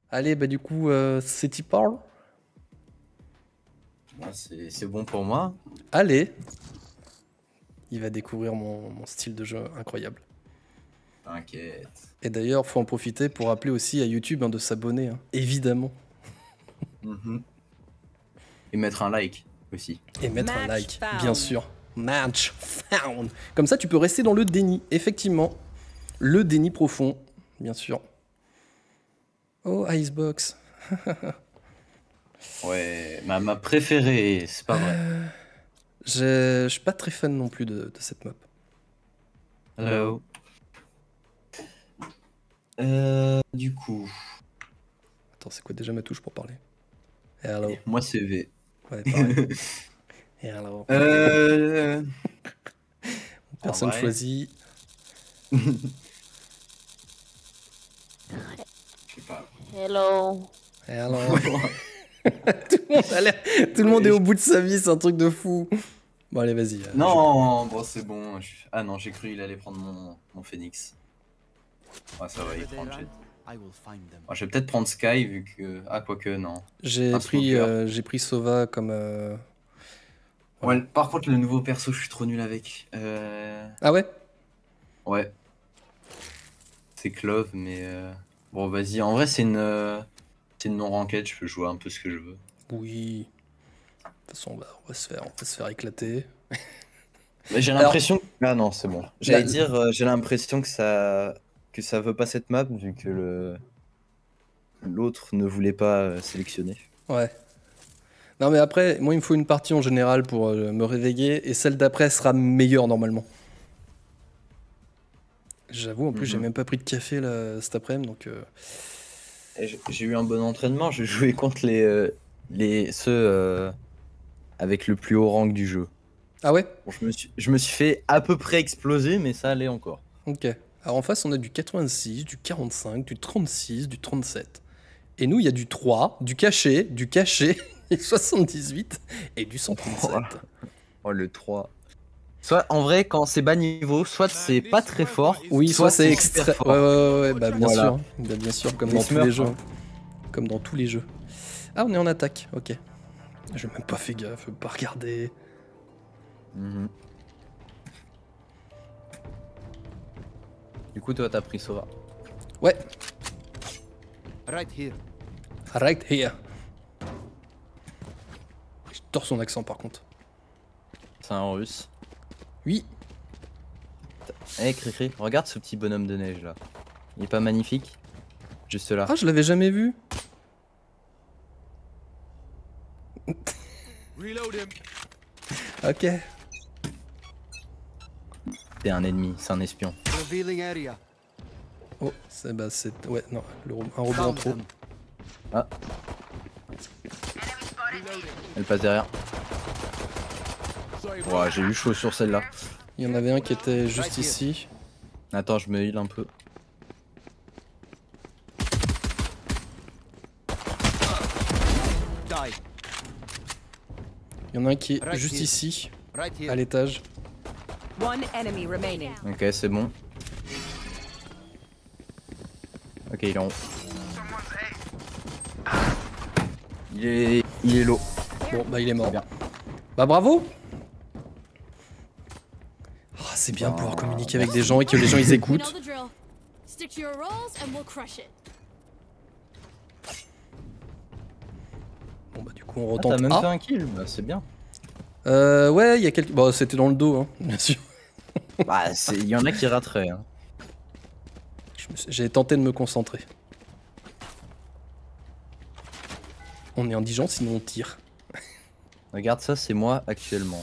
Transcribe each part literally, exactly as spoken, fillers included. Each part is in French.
Allez, bah du coup, euh, c'est y parle. Ouais, c'est bon pour moi. Allez. Il va découvrir mon, mon style de jeu incroyable. T'inquiète. Et d'ailleurs, faut en profiter pour rappeler aussi à YouTube hein, de s'abonner, hein, évidemment. Mm-hmm. Et mettre un like aussi. Et mettre Match un like, found. bien sûr. Match found. Comme ça, tu peux rester dans le déni, effectivement. Le déni profond, bien sûr. Oh, Icebox. Ouais, ma, ma préférée, c'est pas vrai. Je je suis pas très fan non plus de, de cette map. Hello. Euh, du coup. Attends, c'est quoi déjà ma touche pour parler? Hello. Moi, c'est V. Ouais, pareil. Hello. Euh... Personne vrai. choisie. Je sais pas. Hello. Hello. Tout le monde a l'air- tout le monde est au bout de sa vie, c'est un truc de fou. Bon, allez, vas-y. euh, Non, bon, c'est bon. je- Ah non, j'ai cru qu'il allait prendre mon, mon Phoenix. Ouais, ça va, il prend le jet. Bon, je vais peut-être prendre Sky vu que. Ah, quoique, non. J'ai Un pris, smoker. euh, j'ai pris Sova comme. euh, Ouais, par contre, le nouveau perso, je suis trop nul avec. Euh... Ah ouais? Ouais. C'est Clove, mais. euh, Bon, vas-y. En vrai, c'est une. euh, C'est une non-ranked, je peux jouer un peu ce que je veux. Oui. De toute façon, bah, on va se faire, on va se faire éclater. Mais j'ai Alors- l'impression. Ah non, c'est bon. J'allais La- dire, euh, j'ai l'impression que ça. Que ça veut pas cette map, vu que le. L'autre ne voulait pas euh, sélectionner. Ouais. Non, mais après, moi, il me faut une partie en général pour euh, me réveiller, et celle d'après sera meilleure normalement. J'avoue, en plus, j'ai Mhm. même pas pris de café là, cet après-midi, donc. euh, Et J'ai j'ai eu un bon entraînement, je jouais contre les, euh, les ceux euh, avec le plus haut rank du jeu. Ah ouais? Bon, je, me suis, je me suis fait à peu près exploser, mais ça allait encore. Ok. Alors en face, on a du quatre-vingt-six, du quarante-cinq, du trente-six, du trente-sept. Et nous, il y a du trois, du caché, du caché, et soixante-dix-huit, et du cent trente-sept. Oh, le trois. Soit en vrai, quand c'est bas niveau, soit c'est pas très fort, Oui, soit, c'est super extra. fort. Ouais, ouais, ouais, ouais, bah bien Voilà. sûr. Bah, bien sûr, comme Les dans tous Smurfs, les jeux. hein. Comme dans tous les jeux. Ah, on est en attaque, ok. J'ai même pas fait gaffe, je pas regarder. Mhm. Du coup, toi, t'as pris Sova. Ouais, Right here. right here. Je tords son accent par contre. C'est un russe. Oui, Eh, Cricri, regarde ce petit bonhomme de neige là. Il est pas magnifique? Juste là. ah, je l'avais jamais vu. Reload him. Ok. C'est un ennemi, c'est un espion. Revealing area. Oh, c'est bah c'est ouais non, le ro- un robot en Found trop. them. Ah, Reloading. elle passe derrière. Sorry, Ouah, j'ai eu chaud sur celle-là. Il y en avait un qui était juste ici. Attends, je me heal un peu. die. Il y en a un qui est Right juste here. ici, Right here. à l'étage. One enemy remaining. Ok, c'est bon. Ok, il est en haut. Il est, il est low. Bon, bah il est mort. Bien. Bah bravo. Ah, c'est bien de pouvoir Ah, communiquer avec des gens et que les gens ils You know écoutent. the drill. Stick to your roles and we'll crush it. Bon bah du coup on Ah, t'as retente. même Ah, fait un kill, bah c'est bien. euh, ouais, il y a quelques. Bon, c'était dans le dos, hein, bien sûr. Bah, c'est- il y en a qui rateraient. Hein. Je me suis- J'ai tenté de me concentrer. On est indigent, sinon on tire. Regarde ça, c'est moi actuellement.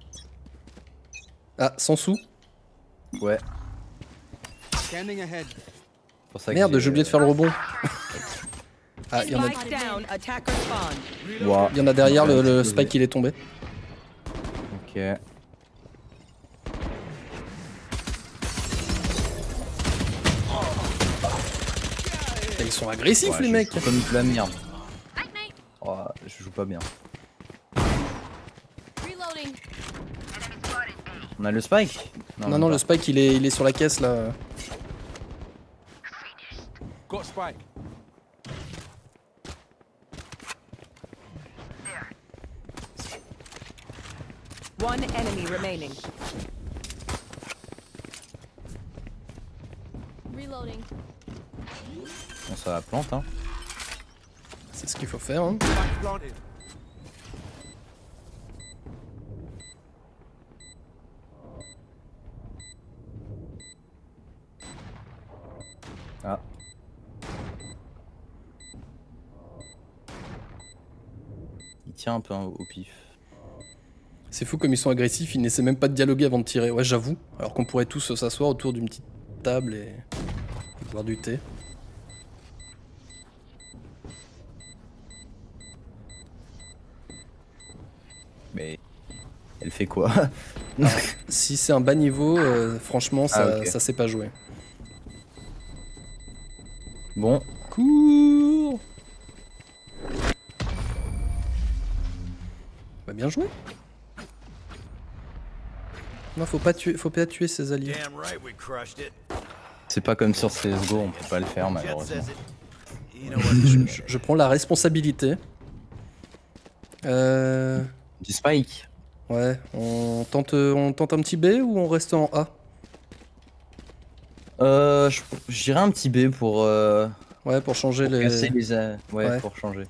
Ah, sans sous. Ouais. Scanning ahead. Pour ça que Merde, j'ai oublié de faire le rebond. Ah, il y en a, Spike down. Attacker spawn. Ouah. il y en a derrière, le, le Explosé. spike il est tombé. Ok. Et ils sont agressifs Ouais, les je mecs. joue comme de la merde. Night night. Oh, je joue pas bien. Reloading. On a le spike? Non, même non, pas. le spike il est, il est sur la caisse là. Got spike. One enemy remaining. Reloading. Bon, ça la plante, hein. C'est ce qu'il faut faire. Hein. Spike planted. Ah. Il tient un peu hein, au pif. C'est fou comme ils sont agressifs, ils n'essaient même pas de dialoguer avant de tirer. Ouais, j'avoue. Alors qu'on pourrait tous s'asseoir autour d'une petite table et boire du thé. Mais elle fait quoi? Alors, si c'est un bas niveau, euh, franchement, ça, Ah, ok. ça sait pas jouer. Bon, Cours. Bah bien joué. Non, faut pas tuer, faut pas tuer ses alliés. Damn right we crushed it. c'est pas comme sur C S G O, on peut pas le faire malheureusement. Says it. You know what? Je, je- je prends la responsabilité. Euh, Du Spike. ouais, on tente, on tente un petit B ou on reste en A? Euh, je- j'irai un petit B pour, euh, Ouais, pour changer pour les. casser les... a- Ouais, Ouais. pour changer.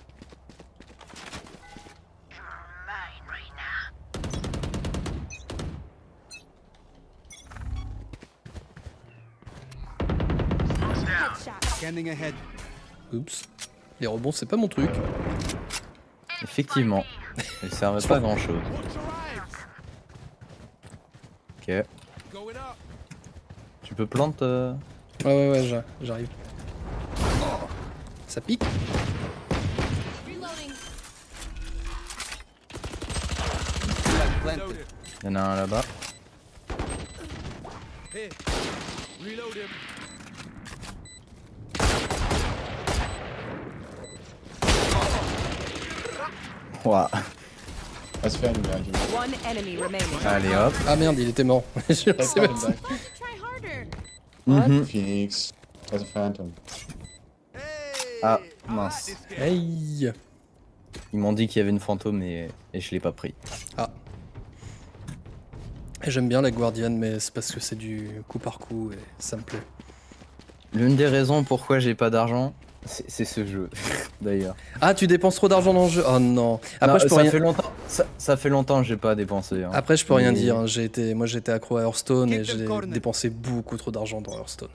Headshot. Scanning ahead. Oups. Les rebonds, c'est pas mon truc. Effectivement. Elle servait pas à grand chose. Ok. Going up. Tu peux plante euh... Ouais, ouais, ouais, j'a- j'arrive. Ça pique. Reloading. Spike planted. Il y en a un là-bas. Hey. Reload him. Ouah. One enemy remaining. Allez hop. Ah merde, il était mort. Je sais pas si- What? Try harder. Mhm. Phoenix as a phantom. Hey. Ah, I like mince. this game. Hey. Ils m'ont dit qu'il y avait une fantôme et, et je l'ai pas pris. Et J'aime bien la Guardian, mais c'est parce que c'est du coup par coup et ça me plaît. L'une des raisons pourquoi j'ai pas d'argent, c'est c'est ce jeu, d'ailleurs. Ah, tu dépenses trop d'argent dans le jeu. Oh non. Après, Non, je peux ça rien. fait longtemps. Ça, ça fait longtemps que j'ai pas dépensé. hein. Après, je peux rien Mais- dire. hein. J'ai été, moi, j'étais accro à Hearthstone et Keep them j'ai cornered. dépensé beaucoup trop d'argent dans Hearthstone.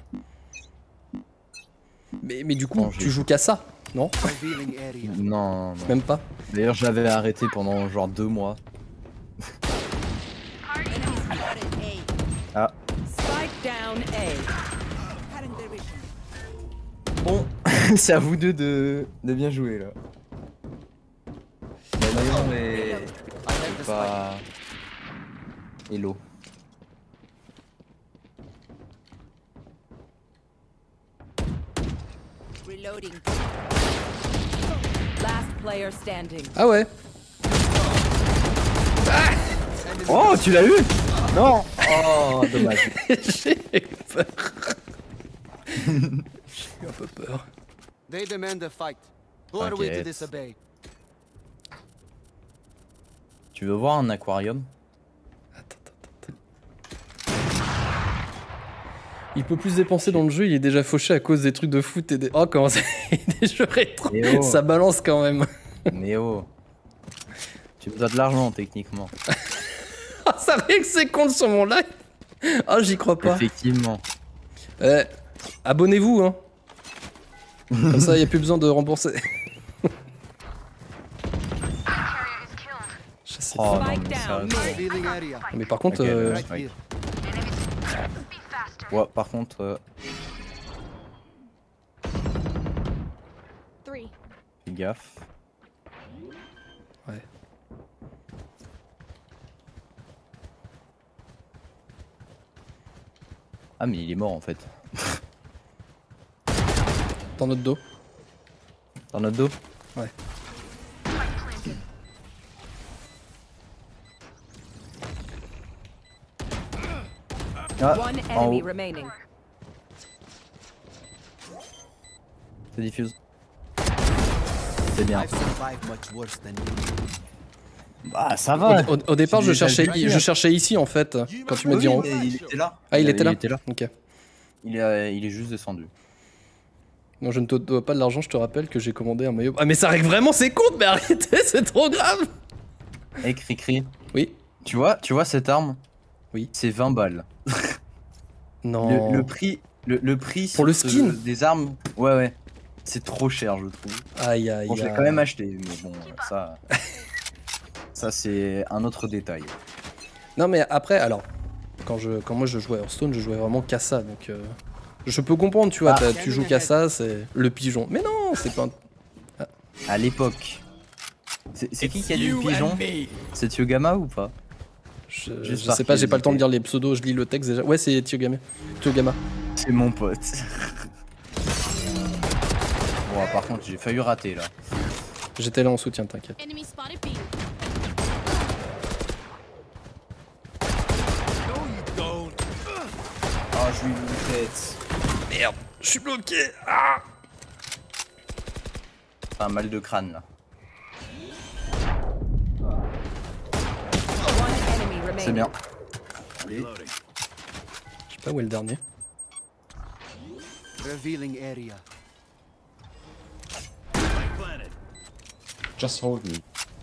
Mais, mais du coup, Non, j'ai- tu joues qu'à ça, non? Revealing area. Non, non. Même pas. D'ailleurs, j'avais arrêté pendant genre deux mois. Ah, Spike down A. bon, c'est à vous deux de, de bien jouer là. Bah, non, mais. I have the spike. Pas. Hello. Reloading. Last player standing. Ah ouais. Oh, tu l'as eu? Non! Oh, dommage. J'ai eu peur. J'ai eu un peu peur. They demand a fight. Who are we to T'inquiète. disobey? Tu veux voir un aquarium? Attends, attends, attends. Il peut plus dépenser dans le jeu, il est déjà fauché à cause des trucs de foot et des. Oh, comment ça. Des jeux rétro. Eh oh. Ça balance quand même. Mais oh. Tu me dois de l'argent techniquement. Ah, ça fait que c'est compte sur mon live. Ah, j'y crois pas. Effectivement. Eh, abonnez-vous, hein. Comme ça, il n'y a plus besoin de rembourser. Je sais Oh pas. non, Spike mais ça. down. Revealing area. Mais par contre, Ok, euh, Right Ouais. here. Ouais, par contre, euh, Three. fais gaffe. ouais. Ah, mais il est mort en fait. Dans notre dos. Dans notre dos? Ouais. Ah, One en enemy haut. remaining. Ça diffuse. C'est bien. I've survived much worse than you. Bah ça Au, va. au- au départ, C'est je des cherchais, alpes je cherchais ici en fait, quand tu m'as dit en haut. Oui, mais il était là. Ah, il Il était là il était là. Ok. Il est, il est juste descendu. Non, je ne te dois pas de l'argent, je te rappelle que j'ai commandé un maillot. Ah, mais ça règle vraiment ses comptes, mais arrêtez, c'est trop grave. Eh Cricri, Oui. tu vois, tu vois cette arme? Oui. C'est vingt balles. Non. Le, le prix, le, le prix Pour le sur skin ce- des armes, ouais ouais, c'est trop cher je trouve. Aïe, aïe, Bon, je l'ai aïe. quand même acheté, mais bon, ça, ça c'est un autre détail. Non, mais après, alors, quand, je, quand moi je jouais à Hearthstone, je jouais vraiment qu'à ça, donc euh, je peux comprendre, tu vois, Ah. t'as- tu joues qu'à ça, c'est le pigeon. Mais non, c'est pas un... À l'époque, c'est c'est qui qui a dit le pigeon? C'est Tyogama ou pas? Je, Juste je par sais pas, j'ai pas le temps de curiosité. lire les pseudos, je lis le texte déjà. Ouais, c'est Tyogama. Tyogama. C'est mon pote. Bon, par contre, j'ai failli rater là. J'étais là en soutien, t'inquiète. Enemy spotted B. Ah, je lui ai mis une tête. Merde, je suis bloqué. Ah Un mal de crâne là. One enemy remaining. C'est bien. Reloading. Je sais pas où est le dernier. Revealing area. Spike planted. Just hold me.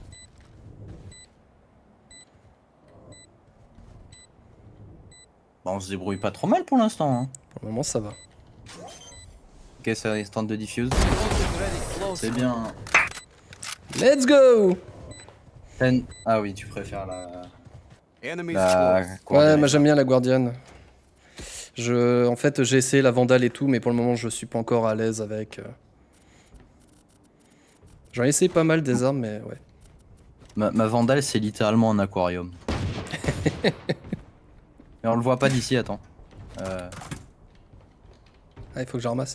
Bah, on se débrouille pas trop mal pour l'instant. Hein. Pour le moment, ça va. Ok, ça reste de diffuse. C'est bien. Let's go. Ten- Ah oui, tu préfères la. Enemy la... scores. quoi, Ouais, la- moi j'aime bien la Guardian. Je, en fait, j'ai essayé la Vandale et tout, mais pour le moment, je suis pas encore à l'aise avec. euh. J'en ai essayé pas mal des armes, mais ouais. Ma, ma Vandale, c'est littéralement un aquarium. Mais on le voit pas d'ici, attends. Euh... Ah, il faut que je la ramasse.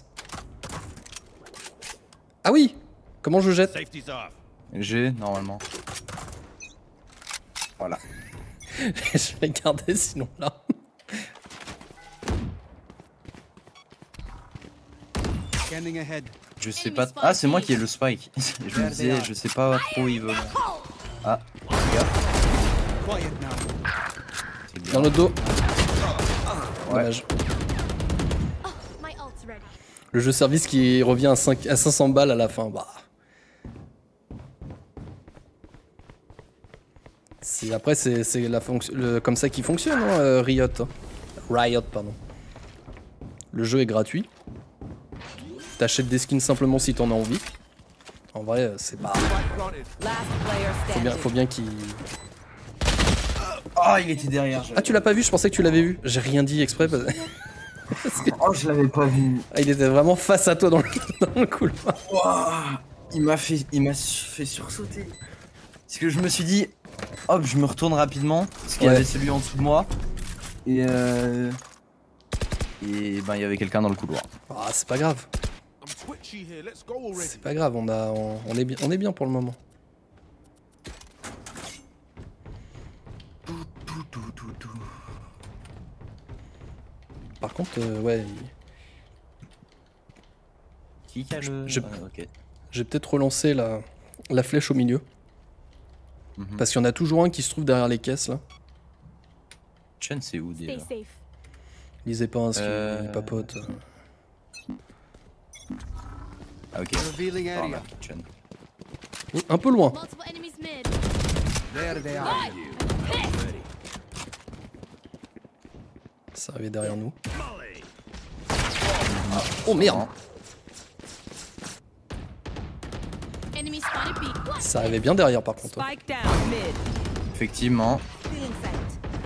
Ah oui. Comment je jette? Safety's off. G, normalement. Voilà. Je vais garder sinon là. Scanning ahead. Je sais pas. Ah, c'est moi qui ai le spike. Je me disais, je sais pas trop où il veut. Ah, regarde. Quiet now. C'est bien. Dans le dos. Ouais. Dommage. My ult's ready. Le jeu service qui revient à, cinq à cinq cents balles à la fin. Bah. C'est- Après, c'est c'est la fonction- le- comme ça qu'il fonctionne, hein, euh, Riot. hein. Riot, pardon. Le jeu est gratuit. T'achètes des skins simplement si t'en as envie. En vrai, euh, c'est pas. Last player Faut standing. bien, faut bien qu'il. Ah, il était derrière. Ah, tu l'as pas vu? Je pensais que tu l'avais vu. J'ai rien dit exprès. Parce... Oh, je l'avais pas vu. Ah, il était vraiment face à toi dans le, dans le couloir. Ouah, il m'a fait, il m'a fait sursauter. Parce que je me suis dit, hop, je me retourne rapidement parce qu'il Ouais. y avait celui en dessous de moi et euh... et ben il y avait quelqu'un dans le couloir. Ah, c'est pas grave. C'est pas grave. On a, on, on est bien, on est bien pour le moment. Par contre, euh, ouais, il- Qui a le Je- Ah, ok. j'ai peut-être relancé la, la flèche au milieu. Mhm. Parce qu'il y en a toujours un qui se trouve derrière les caisses là. Chen, c'est où Stay déjà? safe. Lisez pas un ski, Euh. il papote. Ah ok. Revealing Par area. là, Chen. Oh, un peu loin. Multiple enemies mid. There they are. Ça arrivait derrière nous. Molly. Oh merde. Enemy spotted B. Ça arrivait bien derrière par contre. Spike down mid. Effectivement. Feeling sight.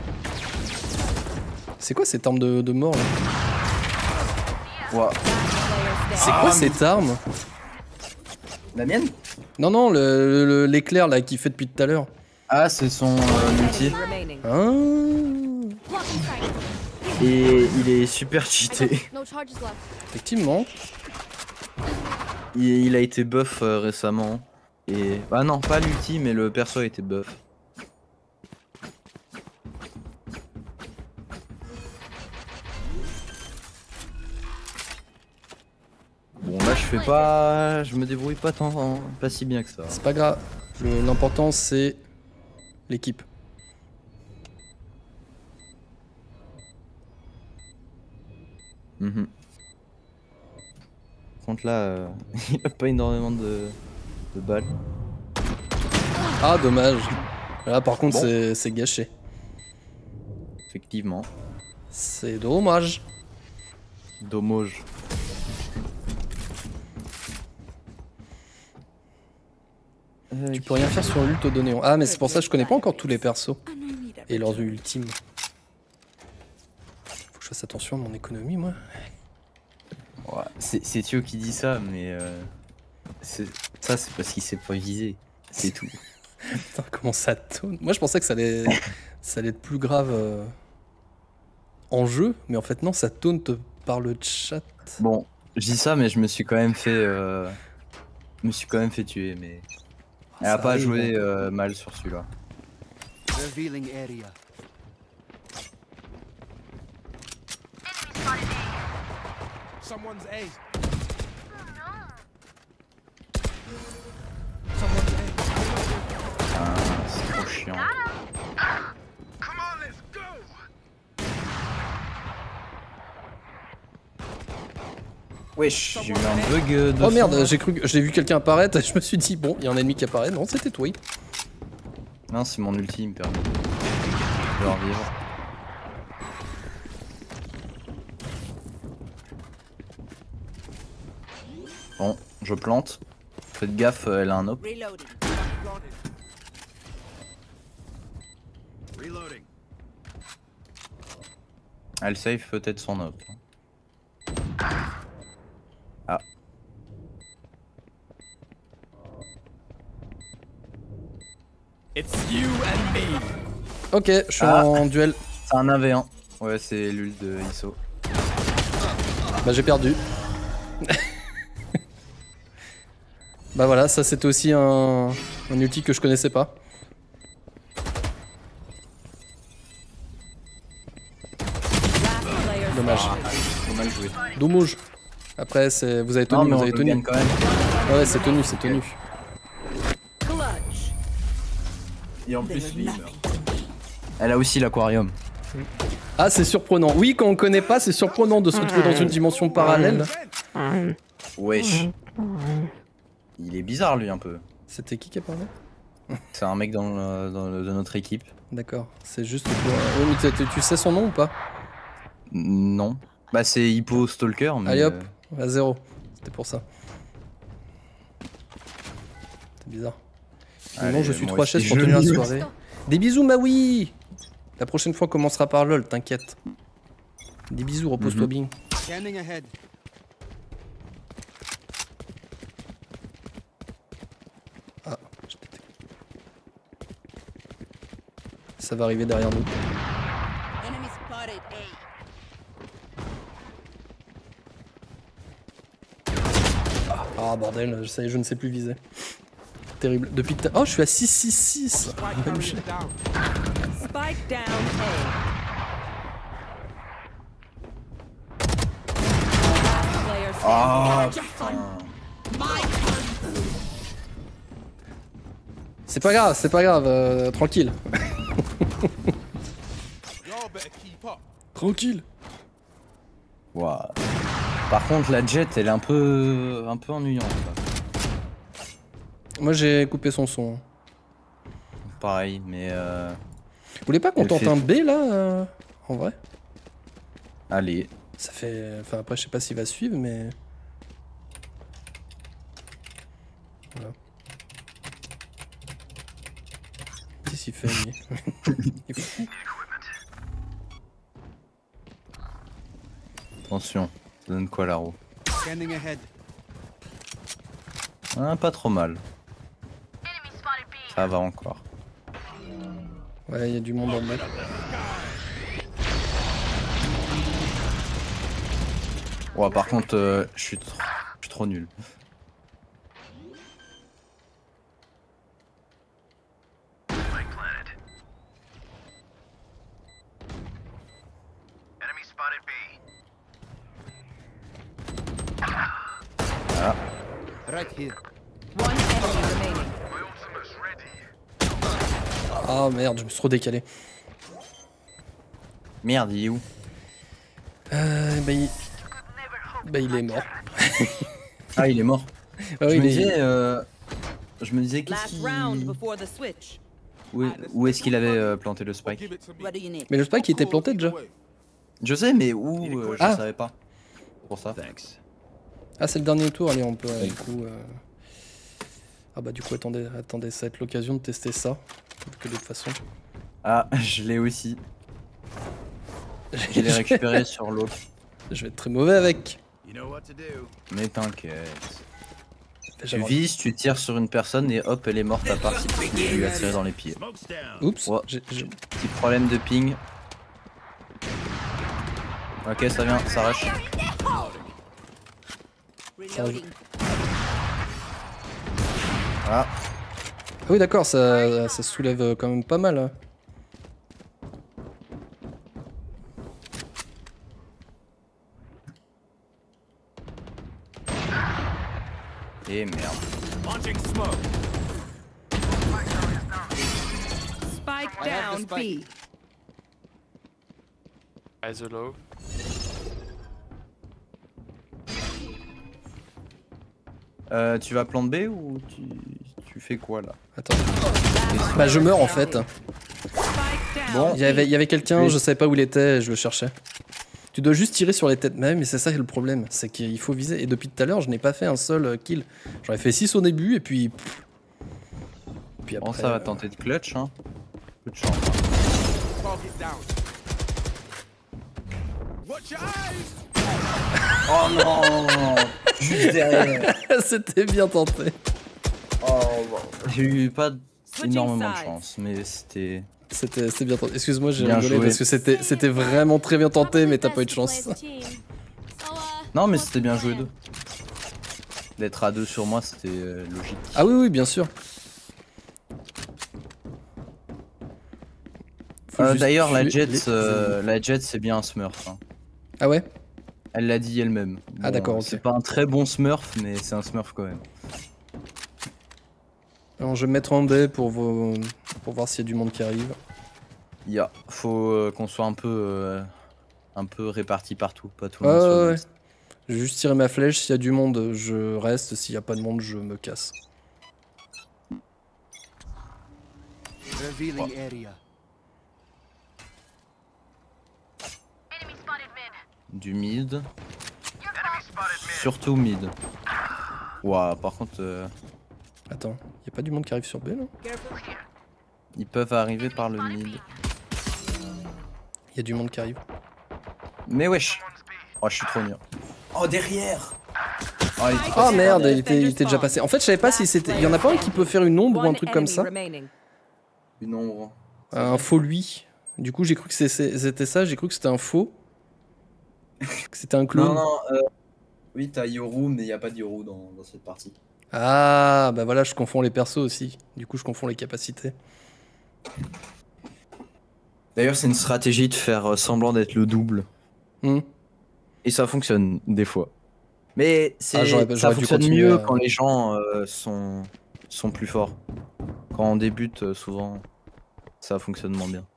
C'est quoi cette arme de, de mort là? Ouah. Last player C'est standing. quoi cette arme? La mienne? Non, non, le- le- l'éclair là qui fait depuis tout à l'heure. Ah, c'est son euh, multi. Enemy remaining. Hein? Blocking sight. Et il est super cheaté. No charges left. Effectivement. Il, il a été buff euh, récemment. Et. Ah non, pas l'ulti, mais le perso a été buff. Bon, là, je fais pas. Je me débrouille pas tant. Pas si bien que ça. C'est pas grave. Le- L'important c'est l'équipe. Mhm. Par contre là, euh, il a pas énormément de, de balles. Ah, dommage. Là, par contre, Bon. c'est- c'est gâché. Effectivement. C'est dommage. Dommage. Tu peux rien faire sur l'ult au néon. Ah, mais c'est pour ça que je connais pas encore tous les persos et leurs ultimes. Faut que je fasse attention à mon économie, moi. Ouais, c'est c'est Thio qui dit ça, mais euh, c'est- ça c'est parce qu'il s'est pas visé. C'est tout. Putain, comment ça tourne. Moi, je pensais que ça allait, ça allait être plus grave euh, en jeu, mais en fait, non, ça taunte par le chat. Bon, je dis ça, mais je me suis quand même fait, euh, je me suis quand même fait tuer, mais elle a Ça pas arrive, joué hein. euh, mal sur celui-là. Revealing area. Someone's A. Someone's A. Ah, c'est trop chiant. Wesh, j'ai eu un bug euh, de Oh son, merde, là. j'ai cru que j'ai vu quelqu'un apparaître et je me suis dit, bon, il y a un ennemi qui apparaît. Non, c'était toi. Non, c'est mon ulti, il me permet de revivre. Bon, je plante. Faites gaffe, euh, elle a un op. Reloading. Reloading. Elle save peut-être son op. Ah. Ok, je suis Ah. en duel. C'est un un v un. Ouais, c'est l'ult de I S O. Bah, j'ai perdu. Bah voilà, ça c'était aussi un, un ulti que je connaissais pas. Last player Dommage. Faut mal joué. Dommage. Après, c'est vous avez Non, tenu, mais vous on avez le tenu. gagne quand même. Ouais, ouais, c'est tenu, c'est tenu. clutch. Et en plus, lui, il meurt. Elle a aussi l'aquarium. Ah, c'est surprenant. Oui, quand on connaît pas, c'est surprenant de se retrouver dans une dimension parallèle. Wesh. Il est bizarre lui un peu. C'était qui qui a parlé? C'est un mec dans, le- dans le- de notre équipe. D'accord, c'est juste pour... Oh, mais tu- tu- tu sais son nom ou pas? Non. Bah c'est Hippo Stalker mais... Allez hop, euh, à zéro. C'était pour ça. C'est bizarre. Finalement, Allez, je suis moi trop aussi, H S pour je- tenir la soirée. Des bisous, Maui. La prochaine fois commencera par LOL, t'inquiète. Des bisous, repose-toi Mhm. bien. Scanning ahead. Ah, je t'ai- ça va arriver derrière nous. Enemy spotted A. Ah bordel, ça y est, je ne sais plus viser. Terrible. Depuis que t'as... Oh, je suis à six six six. Spike Même carrier shit. down. Spike down A. Last player Ah standing. C'est pas grave, c'est pas grave, euh, tranquille. Y'all better keep up. Tranquille. Ouah. Par contre la jet elle est un peu un peu ennuyante. quoi. Moi j'ai coupé son son. Pareil mais euh... Vous voulez pas qu'on Elle tente fait- un B là euh, en vrai? Allez. Ça fait... Enfin après je sais pas s'il va suivre mais... Voilà. Qu'est-ce qu'il fait lui? Il est fou. Attention. Ça donne quoi la roue? Scanning ahead. Ah, pas trop mal. Ça va encore. Ouais, il y a du monde en bas. Ouais par contre euh, je suis trop... je suis trop nul. Spike planted. Enemy spotted B. Right here. One enemy remaining. My ultimate's ready. Ah merde, je me suis trop décalé. Merde, il est où? Euh, bah, il... bah il est mort. Ah, il est mort. Ah, je, il me est- disais, euh, je me disais, qu'est-ce Last qu'il... round before the switch. Où, est- où est-ce qu'il avait euh, planté le spike? Give it to me. What do you need? Mais le spike il était planté déjà. Je sais, mais où euh, Je Ah. savais pas. Pour ça. Ah c'est le dernier tour, allez on peut euh, du coup... euh, Ah bah du coup attendez, attendez, ça va être l'occasion de tester ça. Que de toute façon... Ah, je l'ai aussi. Je l'ai récupéré sur l'autre. Je vais être très mauvais avec. You know what to do. Mais t'inquiète. Tu J'avais- vises, tu tires sur une personne et hop, elle est morte à part si tu lui as tiré dans les pieds. Smoke's down. Oups, Ouais. j'ai- j'ai- Petit problème de ping. Ok, ça vient, ça rush. Reloading. Ah, Ah oui d'accord, ça, ça soulève quand même pas mal. hein. et merde. Launching smoke. Spike I have the down spike. B. Eyes are low. Euh, tu vas plan B ou tu, tu fais quoi là? Attends. Bah je meurs en fait. Spike down. Bon. Il y avait, il y avait quelqu'un, Oui. je savais pas où il était, je le cherchais. Tu dois juste tirer sur les têtes même, mais c'est ça le problème, c'est qu'il faut viser. Et depuis tout à l'heure, je n'ai pas fait un seul euh, kill. J'en ai fait six au début, et puis... pff. Puis après... Bon, ça va euh, tenter de clutch, hein. Peu de chance. Target down. Watch your eyes. Oh non! Juste derrière. C'était bien tenté. Oh, j'ai eu pas Switching énormément de sides. chance, mais c'était... C'était c'était bien tenté. Excuse-moi, j'ai Bien rigolé joué. parce que c'était c'était vraiment très bien tenté, mais t'as pas eu de chance. Non, mais c'était bien joué deux. D'être à deux sur moi, c'était euh, logique. Ah oui, oui, bien sûr. Faut Euh, juste D'ailleurs, la tuer Jet, les euh, ennemis. la Jet, c'est bien un Smurf. hein. Ah ouais? Elle l'a dit elle-même. Ah, d'accord, ok. C'est pas un très bon Smurf, mais c'est un Smurf quand même. Alors, je vais me mettre en B pour, vos... pour voir s'il y a du monde qui arrive. Il y a, faut euh, qu'on soit un peu, euh, un peu réparti partout, pas tout Ouais, le monde. sur ouais, le ouais. même site. Je vais juste tirer ma flèche. S'il y a du monde, je reste. S'il y a pas de monde, je me casse. Revealing area. Du mid. Surtout mid. Ouah, par contre, euh, Attends, y a pas du monde qui arrive sur B là? ils peuvent arriver par le mid. Y a du monde qui arrive. Mais wesh. Oh, je suis trop nul. Oh, derrière. Oh, il était- Oh merde, il était, il était déjà passé. En fait, je savais pas si c'était. Y en a pas un qui peut faire une ombre ou un One truc comme enemy ça? remaining. Une ombre. Un faux lui. Du coup, j'ai cru que c'est- c'est- c'était ça, j'ai cru que c'était un faux. Que c'était un clone. Non, non, euh, oui, t'as Yoru, mais y a pas de Yoru dans, dans cette partie. Ah, bah voilà, je confonds les persos aussi. Du coup, je confonds les capacités. D'ailleurs, c'est une stratégie de faire euh, semblant d'être le double. Hmm. Et ça fonctionne, des fois. Mais c'est Ah, j'aurais- ça j'aurais dû fonctionne continuer mieux à- quand les gens euh, sont, sont plus forts. Quand on débute, euh, souvent, ça fonctionne moins bien.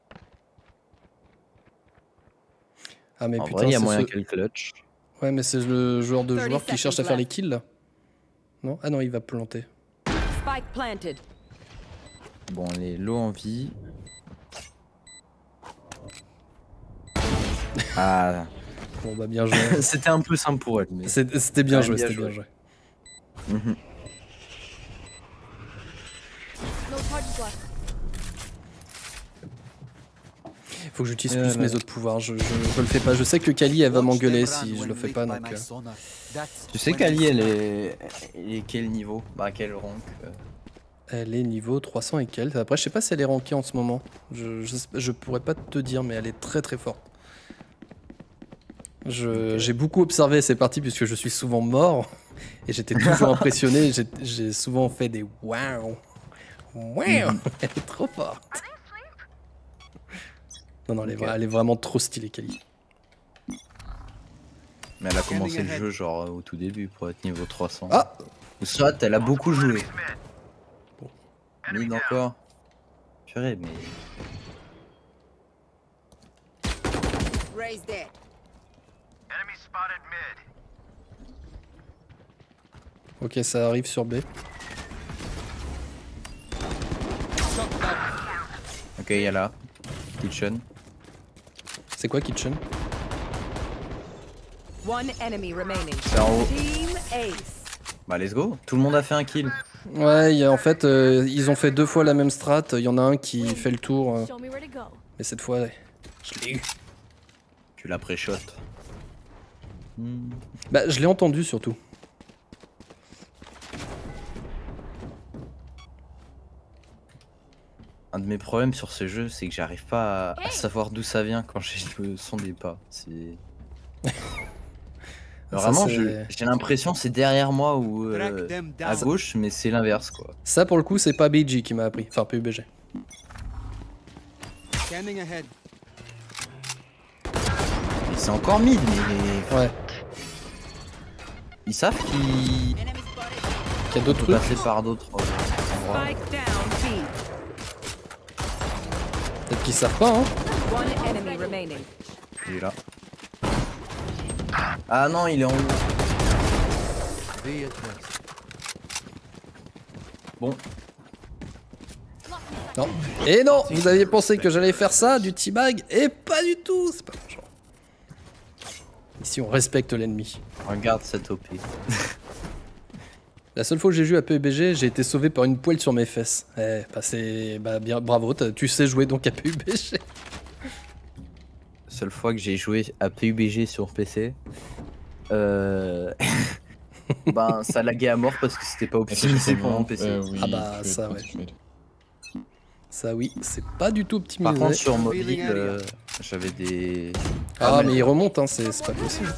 Ah, mais En putain, vrai, il y a c'est moyen ce- qu'elle clutch. Ouais, mais c'est le joueur de thirty joueurs qui cherche à seconds faire les left. kills là. Non? Ah non, il va planter. Spike planted. Bon, elle est low en vie. Ah, Bon, bah bien joué. c'était un peu simple pour elle. Mais... C'est- C'était bien Ouais, joué, bien c'était bien joué. joué. Mhm. No charges left. Faut que j'utilise Euh, plus là, mes là. autres pouvoirs, je, je, je le fais pas. Je sais que Kali elle va m'engueuler si je le fais pas donc. euh, Tu sais qu'Ali, elle est... elle est quel niveau? Bah, quel rank euh Elle est niveau trois cents et quelques. Après, je sais pas si elle est rankée en ce moment. Je, je, je pourrais pas te dire, mais elle est très très forte. Je- J'ai beaucoup observé ces parties puisque je suis souvent mort et j'étais toujours impressionné. J'ai- J'ai souvent fait des waouh. Waouh. Elle est trop forte. Non, non, elle est, vra- elle est vraiment trop stylée, Kali. Mais elle a commencé le jeu genre au tout début pour être niveau trois cents. Ah. Ou soit elle a beaucoup joué. Mid encore. Purée, mais... Raise dead. Enemy spotted mid. Ok, ça arrive sur B. Ok, il y a là. Kitchen. C'est quoi Kitchen? One enemy remaining. C'est en haut. Team Ace. Bah let's go. Tout le monde a fait un kill. Ouais, y a, en fait, euh, ils ont fait deux fois la même strat. Il y en a un qui fait le tour. euh, Show me where to go. mais cette fois, ouais, je l'ai eu. Tu l'as pré-shot. Hmm. Bah, je l'ai entendu surtout. Un de mes problèmes sur ce jeu, c'est que j'arrive pas à, à savoir d'où ça vient quand j'ai le son des pas. C'est... Ça, Vraiment, c'est- je- j'ai l'impression c'est derrière moi ou euh, Track them à down. gauche, mais c'est l'inverse quoi. Ça, pour le coup, c'est pas B G qui m'a appris. Enfin, P U B G. Scanning ahead. Et c'est encore mid, mais Ouais. ils savent qu'ils Enemy spotted. Qu'il y a d'autres peuvent trucs. passer par d'autres euh, endroits. Spike down B. Peut-être qu'ils savent pas, hein. One enemy remaining. Il est là. Ah non, il est en haut. Bon, Non. Et non, vous aviez pensé que j'allais faire ça, du teabag, et pas du tout. C'est pas mon genre. Ici, on respecte l'ennemi. regarde cette O P. La seule fois que j'ai joué à P U B G, j'ai été sauvé par une poêle sur mes fesses. Eh, bah c'est... Bah bien, bravo, t'as- tu sais jouer donc à P U B G. Seule fois que j'ai joué à P U B G sur P C, euh... ben ça laguait à mort parce que c'était pas optimisé pour mon P C. Euh, oui, Ah bah, tu ça, fais- ouais. tu fais- Ça oui, c'est pas du tout optimisé. Par contre sur mobile, euh, j'avais des... Ah mais il remonte, hein, c'est c'est pas possible.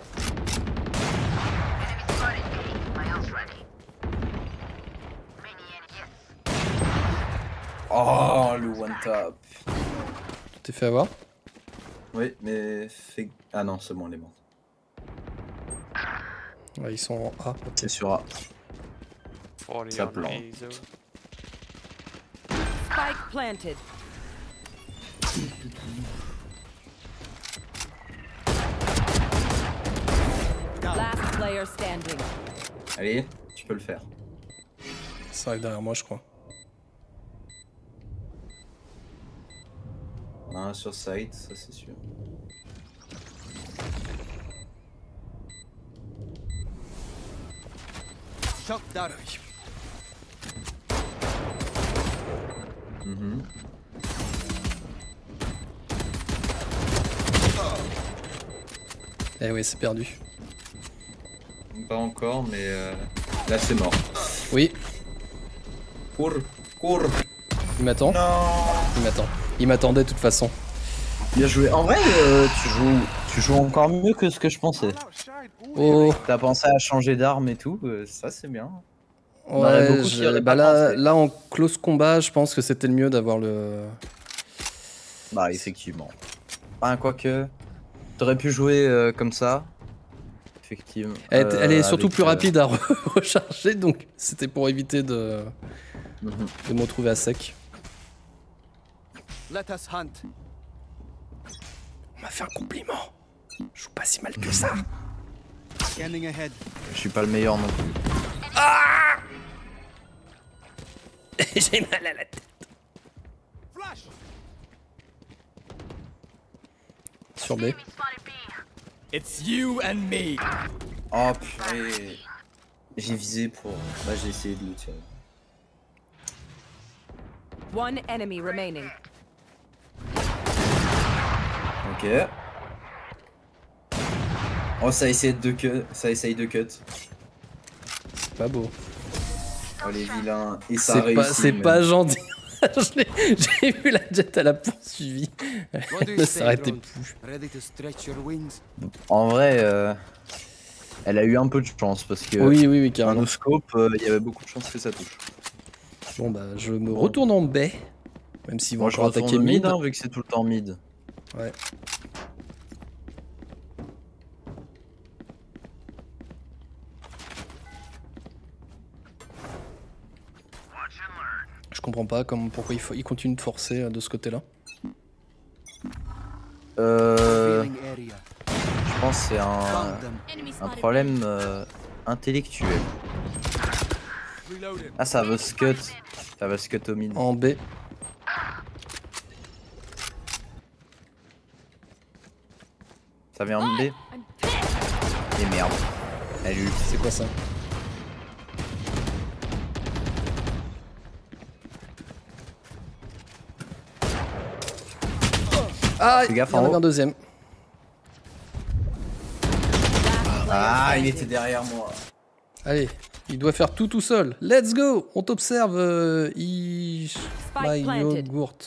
Oh, le one tap. Tu t'es fait avoir? Oui, mais fait. Ah non, c'est bon, elle est morte. Ouais, ils sont en A. C'est sur A. Ça plante. Spike planted. Last player standing. Allez, tu peux le faire. Ça arrive derrière moi, je crois. On a un sur site, ça c'est sûr. Shock down. Mhm. Eh oui, c'est perdu. Pas encore, mais euh, là c'est mort. Oui, Cours, cours. il m'attend. Il m'attend. Il m'attendait de toute façon. Bien joué. En vrai, euh, tu, joues, tu joues encore mieux que ce que je pensais. Oh, T'as pensé à changer d'arme et tout, euh, ça c'est bien. On aurait ouais, beaucoup qui je- auraient bah pas là, pensé. là en close combat, je pense que c'était le mieux d'avoir le... Bah effectivement. Enfin, quoique, t'aurais pu jouer euh, comme ça. Effectivement. Elle, Euh, elle est surtout avec, plus euh, rapide à re- recharger, donc c'était pour éviter de, mhm. de me retrouver à sec. Let us hunt. On m'a fait un compliment. Je joue pas si mal que ça. Scanning ahead. Je suis pas le meilleur non plus. J'ai mal à la tête. Flash. Sur B. It's you and me. Oh purée. J'ai visé pour. Là j'ai essayé de le tirer. One enemy remaining. Ok. Oh ça essaye de cut. Ça essaye de cut. C'est pas beau. Oh les vilains. Et ça a C'est réussi. pas, c'est même. pas gentil. Je l'ai- J'ai vu la jet, elle a poursuivi. Elle ne s'arrêtait plus. Ready to stretch your wings? En vrai, euh, elle a eu un peu de chance parce que Oui, oui, oui, un carrément. no-scope, euh, il y avait beaucoup de chances que ça touche. Bon bah, je me retourne en baie. Même s'ils vont Moi je encore retourne attaquer mid, mid. hein, vu que c'est tout le temps mid. Ouais. Je comprends pas comment, pourquoi il, faut, il continue de forcer euh, de ce côté-là. Euh, Revealing area. je pense que c'est un, Found them. Enemy un spotted. problème euh, intellectuel. Reloading. Ah, ça va scut. Ça va scut au mid. En B. Ça vient en B. I'm pissed. Et merde. Elle ult. C'est quoi ça? Ah, Fais gaffe il y en en avait haut. un deuxième. Ah, il était derrière moi. Allez, il doit faire tout tout seul. Let's go. On t'observe, euh, Ish... My planted. Yogurt.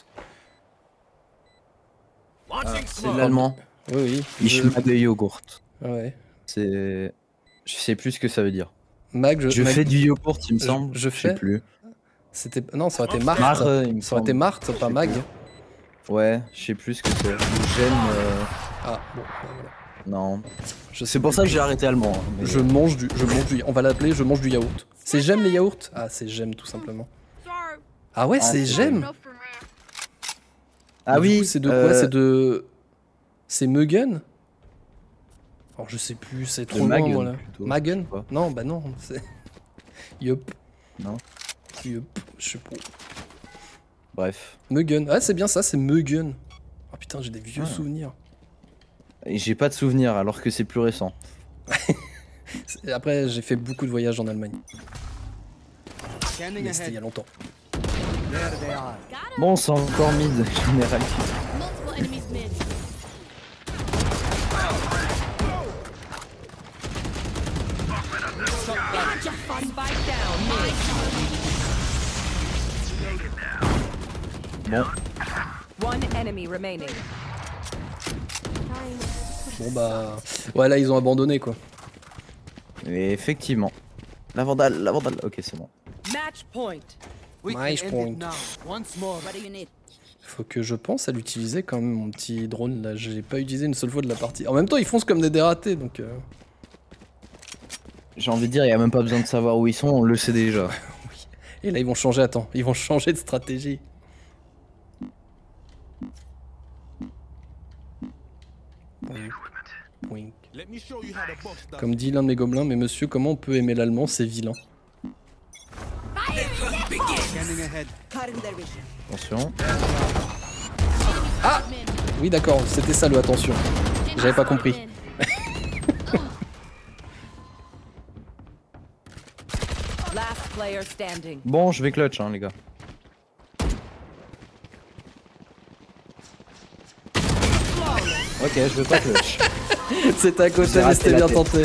Launching C'est smoke. de l'allemand. Oui, oui. Ishma de yogourt. Ouais. C'est. Je sais plus ce que ça veut dire. Mag, je, Je Mag- fais du yogourt, il me je- semble. je sais fais- plus. C'était... Non, ça aurait été Marthe. Marre, euh, il me Ça aurait été semble. Marthe, pas Mag. Ouais, je sais plus ce que c'est. J'aime. euh, Ah, bon, bah, voilà. Non. Je sais C'est pour plus. ça que j'ai arrêté allemand. hein, mais- Je mange du... Je mange du... On va l'appeler je mange du yaourt. C'est j'aime les yaourts? Ah, c'est j'aime tout simplement. Sorry. Ah ouais, Ah, c'est c'est j'aime. No for real. Ah Du oui. coup, c'est de quoi? euh, C'est de... C'est Mugen? Alors je sais plus, c'est trop loin Magen, moi là. plutôt, Magen? je sais pas. Non, bah non, c'est... Yup. Non. Yup, je sais pas. Bref. Mugen. Ah c'est bien ça, c'est Mugen. Oh putain, j'ai des vieux Ah. souvenirs. Et j'ai pas de souvenir alors que c'est plus récent. C'est- Après, j'ai fait beaucoup de voyages en Allemagne. Scanning Mais c'était il y a ahead. longtemps. There they are. Got him. Bon, c'est encore mid, général. Multiple enemies mid. Spike down. Mid. Bon, One enemy remaining. Bon bah... Ouais là, ils ont abandonné quoi. et effectivement. La vandale, la vandale. Ok, c'est bon. Match point. We can Nice end point. it now. Once more. What do you need? Faut que je pense à l'utiliser quand même, mon petit drone là. J'ai pas utilisé une seule fois de la partie. En même temps, ils foncent comme des dératés donc... euh, J'ai envie de dire, il y a même pas besoin de savoir où ils sont, on le sait déjà. Et là, ils vont changer, attends, ils vont changer de stratégie. Wink. Wink. Let me show you how to box that. Comme dit l'un de mes gobelins, mais monsieur, comment on peut aimer l'allemand, c'est vilain. Scanning ahead. Attention. Ah Oui, d'accord, c'était ça le attention. J'avais pas compris. Last player standing. Bon, je vais clutch, hein, les gars. Ok, je vais pas clutch. C'était à côté, J'ai mais raté c'était la bien tête. tenté.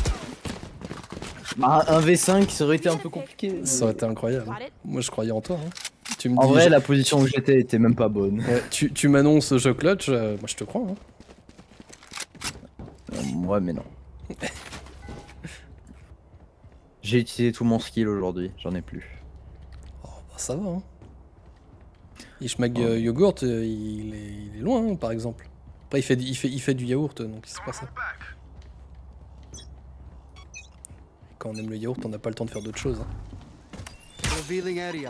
Bah, un v cinq, ça aurait été un peu compliqué. Ça aurait été incroyable. Moi, je croyais en toi. Hein. Tu me En dis, vrai, je- la position où j'étais était même pas bonne. Ouais, tu, tu m'annonces je clutch, euh, moi je te crois. Hein. Euh, ouais, mais non. J'ai utilisé tout mon skill aujourd'hui, j'en ai plus. Oh, bah, ça va. Hein. Ishmag euh, Yogurt, euh, il, est, il est loin, hein, par exemple. Après, il fait, du- il fait, il fait du yaourt, donc c'est pas ça. Quand on aime le yaourt, on n'a pas le temps de faire d'autres choses. Hein. Revealing area.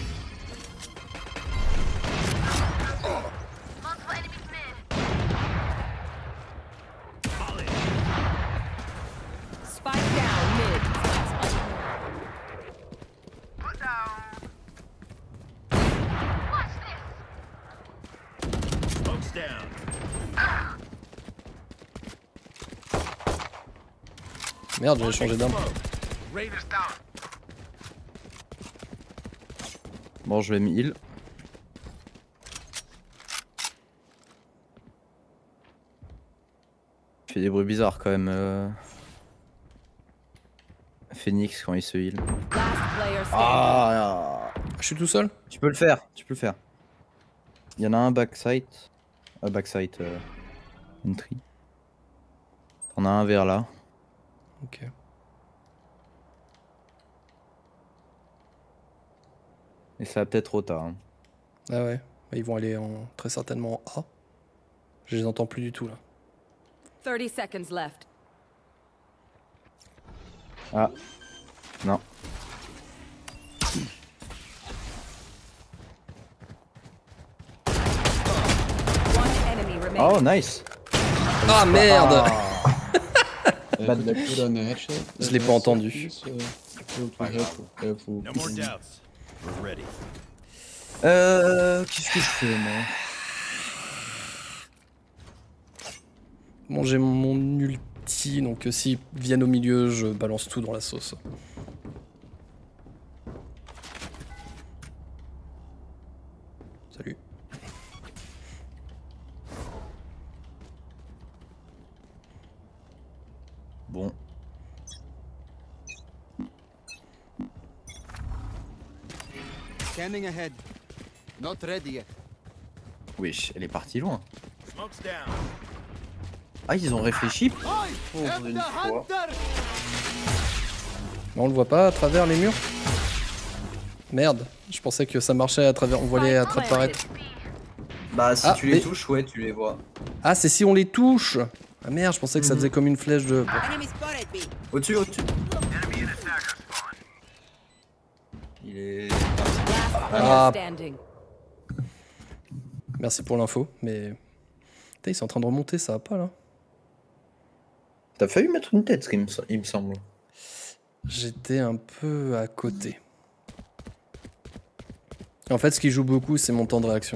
Spike down mid. Smoke's down. Merde, j'avais changé d'arme. Rain is down. Bon, je vais me heal. Il fait des bruits bizarres quand même. Euh... Phoenix quand il se heal. Last player standing. Ah, Je suis tout seul? tu peux le faire, tu peux le faire. Il y en a un backside. Un backside euh... entry. T'en as un vers là. Ok. Et ça va peut-être au tard. Hein. Ah ouais, bah, ils vont aller en, très certainement en A. Je les entends plus du tout là. thirty seconds left. Ah. Non. Oh, nice. Ah merde. Uh, could I put on a headshot? Je l'ai pas entendu. Please, uh, to- to help- helpful. No more doubts. We're ready. Euh. Qu'est-ce que je fais, moi? Bon, j'ai mon ulti, donc euh, s'ils viennent au milieu, je balance tout dans la sauce. Salut. Bon. Scanning ahead. Not ready yet. Wesh, elle est partie loin. Smoke's down. Ah, ils ont réfléchi. Oi! Pour I'm une the fois. hunter! Mais on le voit pas à travers les murs? Merde, je pensais que ça marchait à travers, on voyait à travers apparaître. Bah, si Ah, tu les mais- touches, ouais, tu les vois. Ah, c'est si on les touche. Ah merde, je pensais que ça Mhm. faisait comme une flèche de... Au-dessus, au-dessus. Il est. Last player Ah. standing. Merci pour l'info, mais... Putain, ils sont en train de remonter, ça va pas là. T'as failli mettre une tête, il me, il me semble. J'étais un peu à côté. En fait, ce qui joue beaucoup, c'est mon temps de réaction.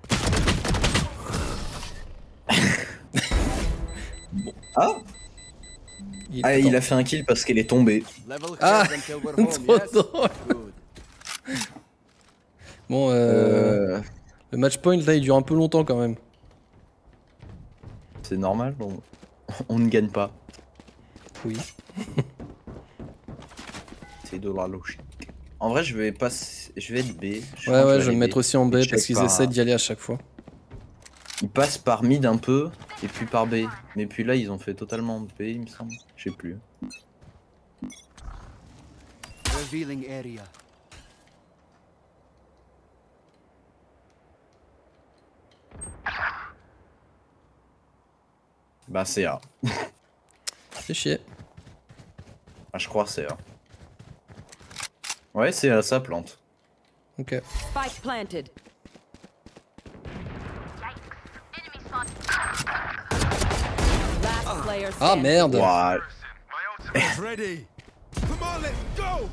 Ah Il, Ah, attends. il a fait un kill parce qu'elle est tombée. Level heads Ah. until we're home, Trop yes? drôle. Good. Bon, euh, Euh. le match point là, il dure un peu longtemps quand même. C'est normal, on... on ne gagne pas. Oui. C'est de la logique. En vrai, je vais pas. Je vais être B. Je Ouais, pense ouais, que je vais me aller mettre B. aussi en B Check parce qu'ils par- essaient d'y aller à chaque fois. Ils passent par mid un peu et puis par B. Mais puis là, ils ont fait totalement B, il me semble. Je sais plus. Revealing area. Bah, c'est A. Fais chier. Ah, je crois que c'est A. Ouais, c'est A, ça plante. Ok. Spike planted. Last player Ah standing. merde. Ouah. It's ready. Come on, let's go.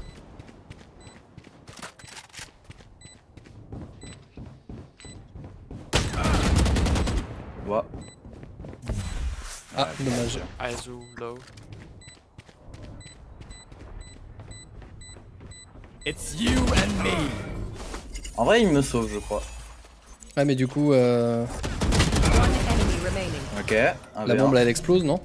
Ouah. Ah, dommage. Aizu low. It's you and me. En vrai, il me sauve, je crois. Ah, mais du coup, euh, One enemy remaining. Ok. un la V un. bombe là, elle explose, non?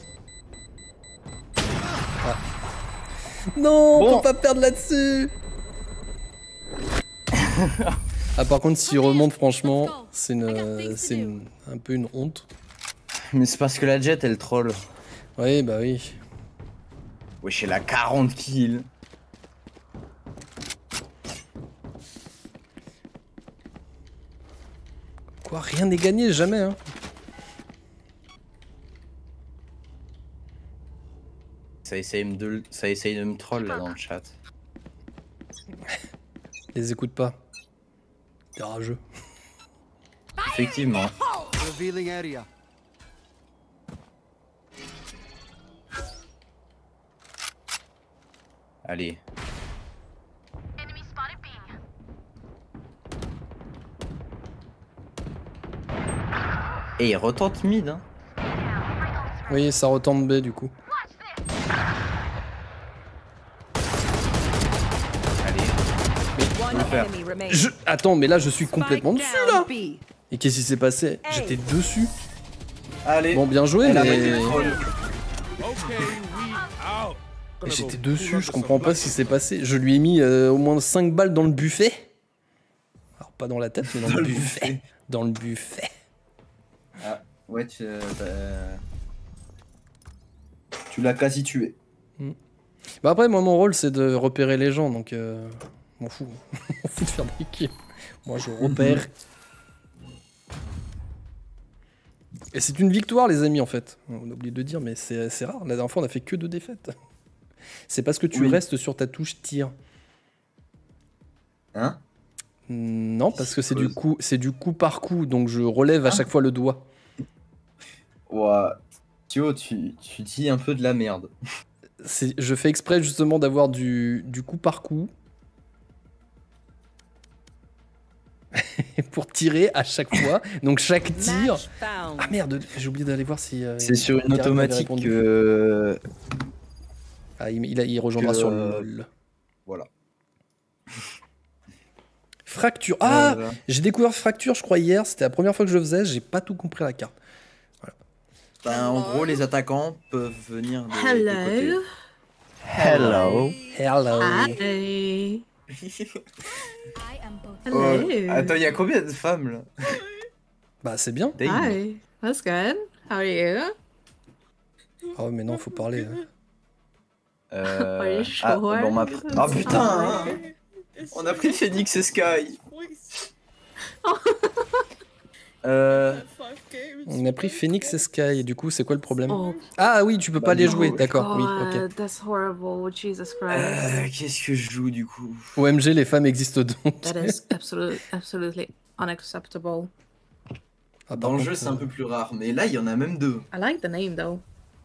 Ah. Non, Bon. faut pas perdre là-dessus. Ah, par contre, s'il remonte, franchement, c'est une, c'est une, un peu une honte. Mais c'est parce que la jet, elle troll. Oui, bah oui. Wesh, elle a quarante kills. Quoi, rien n'est gagné, jamais, hein. Ça essaye, de... ça essaye de me troll là dans le chat. Les écoute pas. T'es rageux. Effectivement. Revealing area. Allez. Et il retente mid, hein. Oui, ça retombe B du coup. One le faire. enemy remaining. Je... Attends, mais là, je suis complètement Spike dessus, down là. B. Et qu'est-ce qui s'est passé? J'étais dessus. Allez. Bon, bien joué, Elle a mais... arrêté le troll. Okay, we out. mais j'étais dessus, je comprends pas ce qui s'est passé. Je lui ai mis euh, au moins cinq balles dans le buffet. Alors, pas dans la tête, mais dans, le buffet. Dans le buffet. Ah, ouais, tu, euh, t'as- tu l'as quasi tué. Bah après, moi, mon rôle, c'est de repérer les gens, donc... Euh... M'en fous. M'en fous de faire des kills. Moi, je repère. Et c'est une victoire, les amis, en fait. On a oublié de le dire, mais c'est c'est rare. La dernière fois, on a fait que deux défaites. C'est parce que tu Oui. restes sur ta touche tir. Hein? Non, parce que c'est du cause coup, c'est du coup par coup, donc je relève à Ah. chaque fois le doigt. Ouah. Thio, tu, tu dis un peu de la merde. Je fais exprès justement d'avoir du, du coup par coup. Pour tirer à chaque fois. Donc chaque tir... Match found. Ah merde, j'ai oublié d'aller voir si... Euh, C'est sur une Karim avait automatique répondu. que... Ah, il, il, a- il rejoindra que, sur euh, le LOL. Voilà. Fracture. Ah, Voilà. j'ai découvert Fracture, je crois, hier. C'était la première fois que je le faisais. J'ai pas tout compris à la carte. Ben, en gros, les attaquants peuvent venir des, des côtés. Hello. Hello. Hi. I am both. Oh, Hello. attends, il y a combien de femmes là? Bah, c'est bien. Damn. Hi. That's good. How are you? Oh, mais non, faut parler. hein. Euh... Are you Ah, sure? bon, ma... Ah putain hein. On a pris Phoenix et Sky. euh... On a pris Phoenix et Sky. Et du coup, c'est quoi le problème? Oh, Ah oui, tu peux pas Bah, les du jouer. coup, D'accord, oui, ok. God, that's horrible. Jesus Christ. euh, Qu'est-ce que je joue du coup? O M G, les femmes existent donc. That is absolutely, absolutely unacceptable. Ah, par Dans le contre, jeu, c'est euh, un peu plus rare, mais là, il y en a même deux. I like the name though.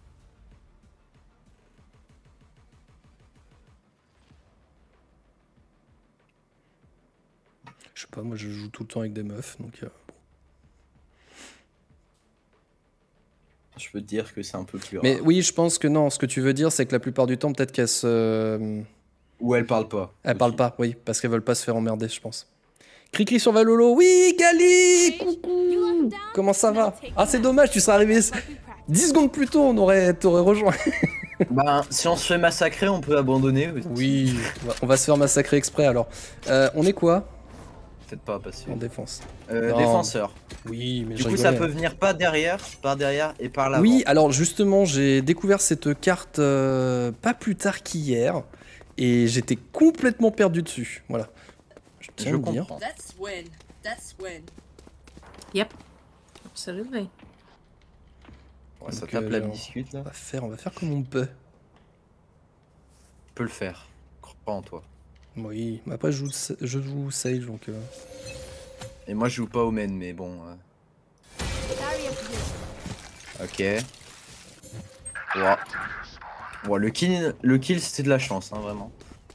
Je sais pas, moi je joue tout le temps avec des meufs, donc... euh, bon. Je peux te dire que c'est un peu plus rare. Mais oui, je pense que non, ce que tu veux dire, c'est que la plupart du temps, peut-être qu'elles se... Ou elle parle pas. Elles aussi. parlent pas, oui, parce qu'elles veulent pas se faire emmerder, je pense. Cri-cri sur Valolo, oui, Gali, coucou. Comment ça va? Ah, c'est dommage, tu serais arrivé dix secondes plus tôt, on aurait, t'aurais rejoint. Bah, si on se fait massacrer, on peut abandonner. aussi. Oui, on va, on va se faire massacrer exprès alors. Euh, on est quoi? Peut-être pas passer. En défense. Euh, Non. défenseur. Oui, mais Du je coup, ça rigolais. peut venir pas derrière, par derrière et par l'avant. Oui, alors justement, j'ai découvert cette carte euh, pas plus tard qu'hier et j'étais complètement perdu dessus. Voilà. Je tiens je à le dire. comprends. That's win. That's win. Yep. Absolutely. Ouais, ça Donc, tape euh, la on- biscuite là. On va faire, on va faire comme on peut. On peut le faire. Crois en toi. Oui, mais après je joue, je joue Sage donc. euh, Et moi, je joue pas au main, mais bon. euh, Ok. Ouah. Ouah, le kill, le kill c'était de la chance, hein, vraiment.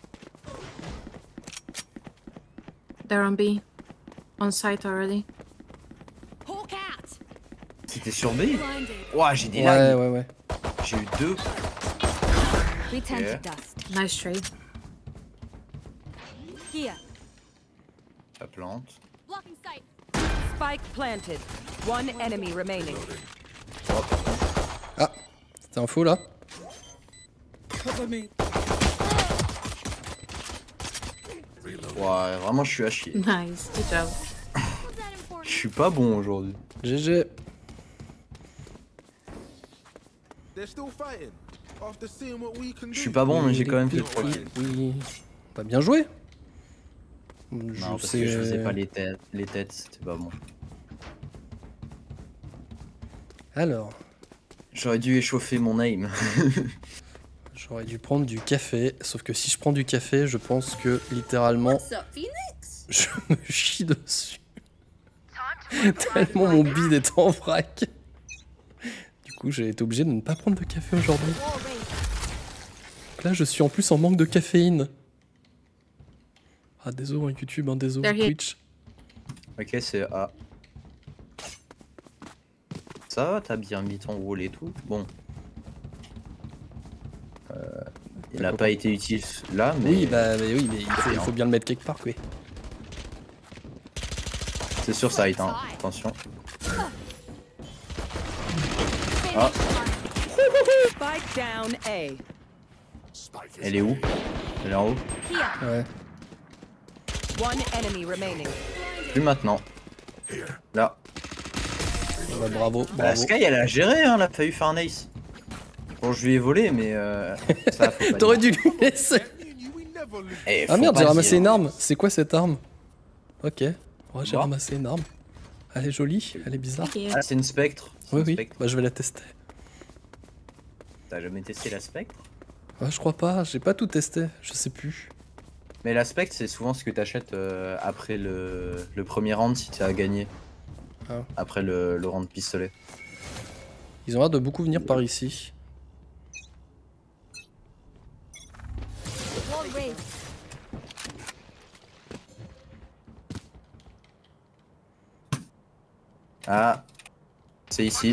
They're on B. On site already. Hawk out. C'était sur B. Blinded. Ouah, j'ai des Ouais, lags. ouais, ouais. J'ai eu deux. We turn Yeah. to dust. Nice trade. Here. Ça plante. Blocking sight. Spike planted. One enemy remaining. Ah, c'était un faux là. Ouah, vraiment, je suis à chier. Nice. Good job. Was that important? Je suis pas bon aujourd'hui. G G. They're still fighting. After seeing what we can do. Je suis pas bon, mais j'ai quand même fait trois kills. Oui. Pas bien joué. Je Non, parce sais- que je faisais pas les têtes, les têtes, c'était pas bon. Alors, J'aurais dû échauffer mon aim. j'aurais dû prendre du café, sauf que si je prends du café, je pense que littéralement, What's up, Phoenix? je me chie dessus. Tellement mon bide est en vrac. Du coup, j'ai été obligé de ne pas prendre de café aujourd'hui. Là, je suis en plus en manque de caféine. Ah, désolé YouTube, hein, désolé Derrière. Twitch. Ok, c'est A. Ça va, t'as bien mis ton wall et tout. Bon. Euh, il n'a pas été utile là, mais Oui, bah mais oui, mais il faut, il faut bien le mettre quelque part, quoi. c'est sur site, hein. Attention. Ah, Spike down A. elle est où? Elle est en haut? Here. Ouais. One enemy remaining. Plus maintenant. Là. Bah, bravo, Bah, bravo. Sky, elle a géré, hein, elle a failli faire un ace. Bon, je lui ai volé, mais euh, ça, faut pas T'aurais dire. dû lui laisser. Me and you, we never lose. Eh, Ah faut merde, pas j'ai ramassé dire. une arme. C'est quoi cette arme? Ok. Ouais, j'ai Bon. ramassé une arme. Elle est jolie, elle est bizarre. Thank you. Ah, c'est une spectre. C'est Oui, une oui. spectre. Bah, je vais la tester. T'as jamais testé la spectre? Ouais, je crois pas, j'ai pas tout testé, je sais plus. Mais la spectre, c'est souvent ce que t'achètes euh, après le, le premier round si tu as gagné. Ah. Après le, le round pistolet. Ils ont l'air de beaucoup venir par ici. Wall raised. Ah, c'est ici.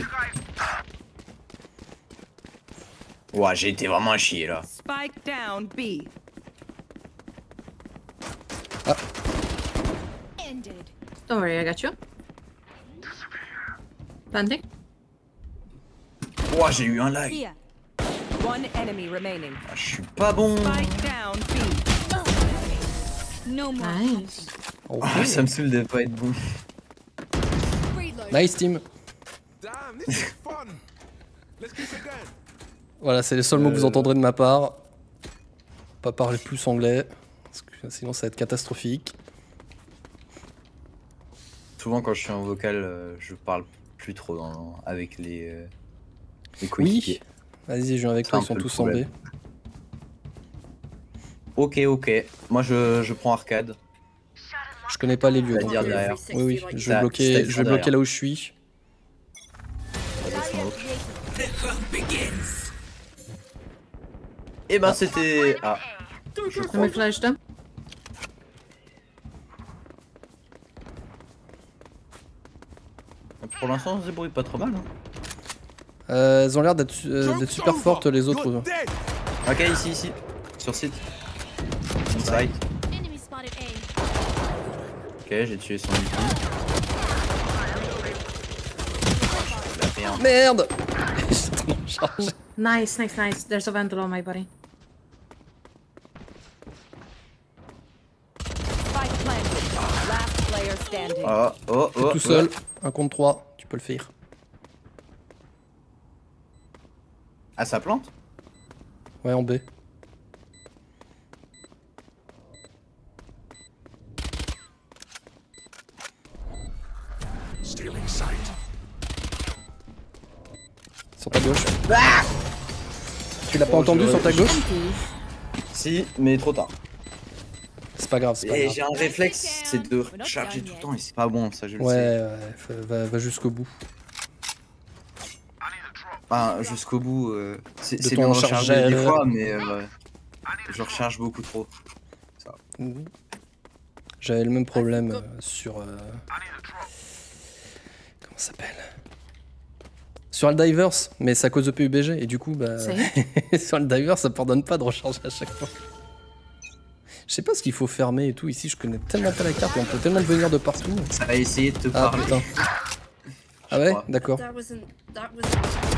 Ouah, j'ai été vraiment à chier là. Spike down B. Ended. Don't worry, I got you. Planting. Ouah, j'ai eu un lag. Here. One enemy remaining. Ah, je suis pas bon. Spike down B. No more. Nice. Ok. Ah, ça me saoule de pas être bon. Reload. Nice team. Damn, this is fun. Let's keep it going. Voilà, c'est les seuls mots que vous entendrez de ma part. Pas parler plus anglais, parce que sinon ça va être catastrophique. Souvent quand je suis en vocal, euh, je parle plus trop dans, avec les, euh, les Oui. coéquipiers. Vas-y, je viens avec C'est toi, un ils sont peu le tous en B. problème. Ok, ok. Moi je, je prends arcade. Je connais pas les lieux. donc, C'est-à-dire euh, derrière. Oui, oui, je vais Ça- bloquer, c'est-à-dire je vais bloquer derrière. là où je suis. Et ben c'était. Ah. Je Let crois. me flash them. Pour l'instant on se débrouille pas trop mal. Hein. Euh, elles ont l'air d'être euh, d'être Joke's super over. fortes les autres. You're dead. Ok, ici, ici. Sur site. Inside. Enemy spotted A. Ok, j'ai tué son ulti. La merde. Merde. J'étais en train de charger. Nice, nice, nice. There's a vandal on my body. Spike planted. Last player standing. Oh, oh, T'es oh. tout seul, un contre trois, tu peux le faire. Ah, ça plante? Ouais, en B. Stealing sight. Sur ta gauche. Tu l'as pas Oh, entendu je- sur ta gauche? Si, mais trop tard. C'est pas grave, c'est pas Et grave. j'ai un réflexe, c'est de charger tout le temps et c'est pas bon, ça je le Ouais, sais. ouais, fa- va, va jusqu'au bout. Enfin, jusqu'au bout, euh, c'est De c'est ton bien de recharger des chargeur. fois, mais euh, je recharge beaucoup trop. J'avais le même problème euh, sur... euh, Comment ça s'appelle? Sur Helldivers, mais c'est à cause de P U B G, et du coup, bah... C'est sur Helldivers, ça pardonne pas de recharger à chaque fois. Je sais pas ce qu'il faut fermer et tout, ici je connais tellement pas la carte, et on peut tellement venir de partout. Ça va essayer de te Ah parler. putain. Ah Je ouais? crois. D'accord. That wasn't. That was.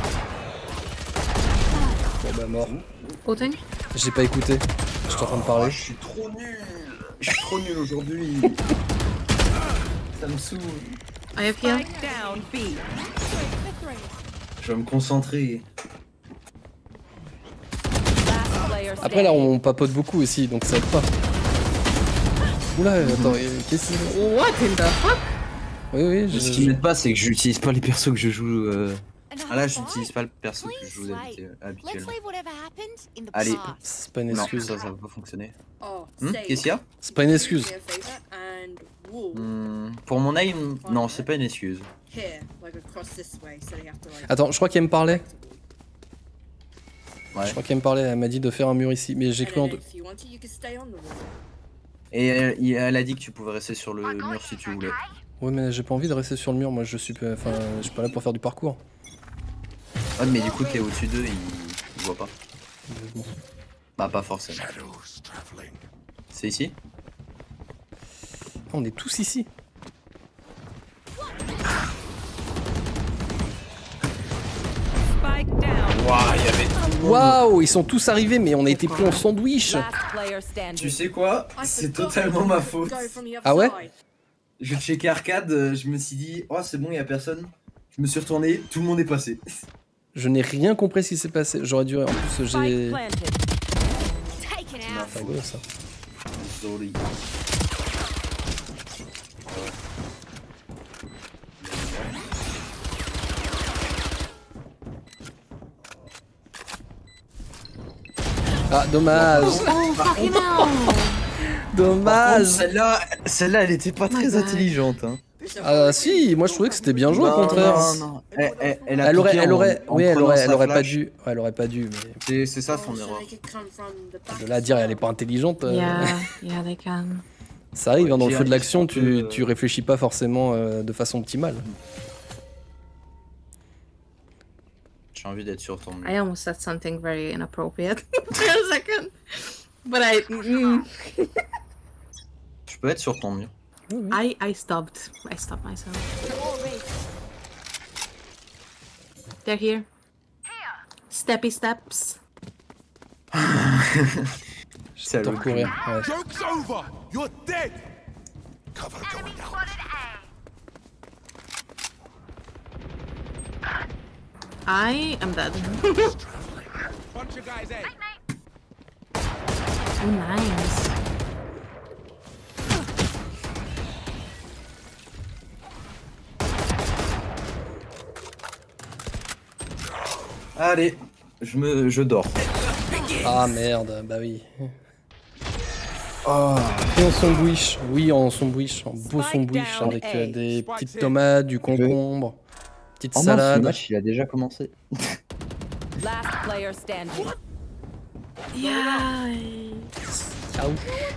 Bon bah mort. Outing. J'ai pas écouté, j'étais en train de parler. Oh, je suis trop nul. Je suis trop nul aujourd'hui. Ça me saoule. I have heal. Spike down B. Je vais me concentrer. Last player standing. Après là on papote beaucoup aussi, donc ça aide pas. Oula, attends, euh, qu'est-ce que c'est? What in the fuck? Oui, oui, je... Ce qui m'aide pas, c'est que j'utilise pas les persos que je joue. Euh... Ah là, j'utilise pas le perso que je joue d'habitude- Let's habituellement. leave whatever happened in the Allez. past. C'est pas une Non, excuse. ça, ça va pas fonctionner. Oh, Hmm, say, Qu'est-ce qu'il y a? C'est pas une excuse. do me a favor and wall Hmm, Pour mon aim, non, c'est pas une excuse. here, like across this way, so they have to like. Attends, je crois qu'elle me parlait. Ouais. Je crois qu'elle me parlait, elle m'a dit de faire un mur ici, mais j'ai And cru en... then if you want to, you can stay on the wall. Et elle, il- elle a dit que tu pouvais rester sur le mur si tu voulais. Ouais, mais j'ai pas envie de rester sur le mur, moi je suis pas... Enfin, je suis pas là pour faire du parcours. Ouais, mais du coup, t'es au-dessus d'eux, ils... ils voient pas. Bon. Bah, pas forcément. Shadows traveling. C'est ici? Ah, on est tous ici. Spike down. Waouh, il y avait tout le monde. Waouh, ils sont tous arrivés, mais on a été pris en sandwich. Last player standing. Tu sais quoi? I C'est forgot totalement ma faute. Go from the other Ah ouais? side. Je checkais arcade, euh, je me suis dit, oh c'est bon, il y a personne. Je me suis retourné, tout le monde est passé. Je n'ai rien compris ce qui s'est passé. J'aurais dû... En plus, j'ai... Spike planted. Taken Ma out. C'est rigolo, ça. Désolé. Ah, dommage. Oh, fucking hell! Par contre, Dommage. Celle-là, celle-là, elle était pas très my God. intelligente. Hein. Ah si, moi je trouvais que c'était bien joué au Non, contraire. non, non. Elle, elle, elle a Elle aurait, piqué elle en- aurait, en oui, elle prenant aurait, sa elle aurait pas flash. dû, ouais, elle aurait pas dû, mais C'est c'est ça son Oh, so erreur. they could come from the back de là à dire elle est pas intelligente, euh, Yeah, yeah, they can. ça arrive, hein, dans le J'ai feu de un l'action, petit tu, peu, tu réfléchis pas forcément euh, de façon optimale. J'ai envie d'être sur ton mur. I almost said something very inappropriate for a second. But I. Mm, Tu peux être sur ton mur. I, I stopped. I stopped myself. They're here. Steppy steps. C'est T'en courir, ouais. Joke's over! You're dead! Cover going out. I am dead. Bunch of guys, eh? Oh, nice. Allez, je me, je dors. Ah merde, bah oui. Oh. Et on sandwich, oui, en sandwich, en beau sandwich avec euh, des petites tomates, du concombre, petite Oh mince, le salade. match il a déjà commencé. Last player standing. Yeah. Ciao.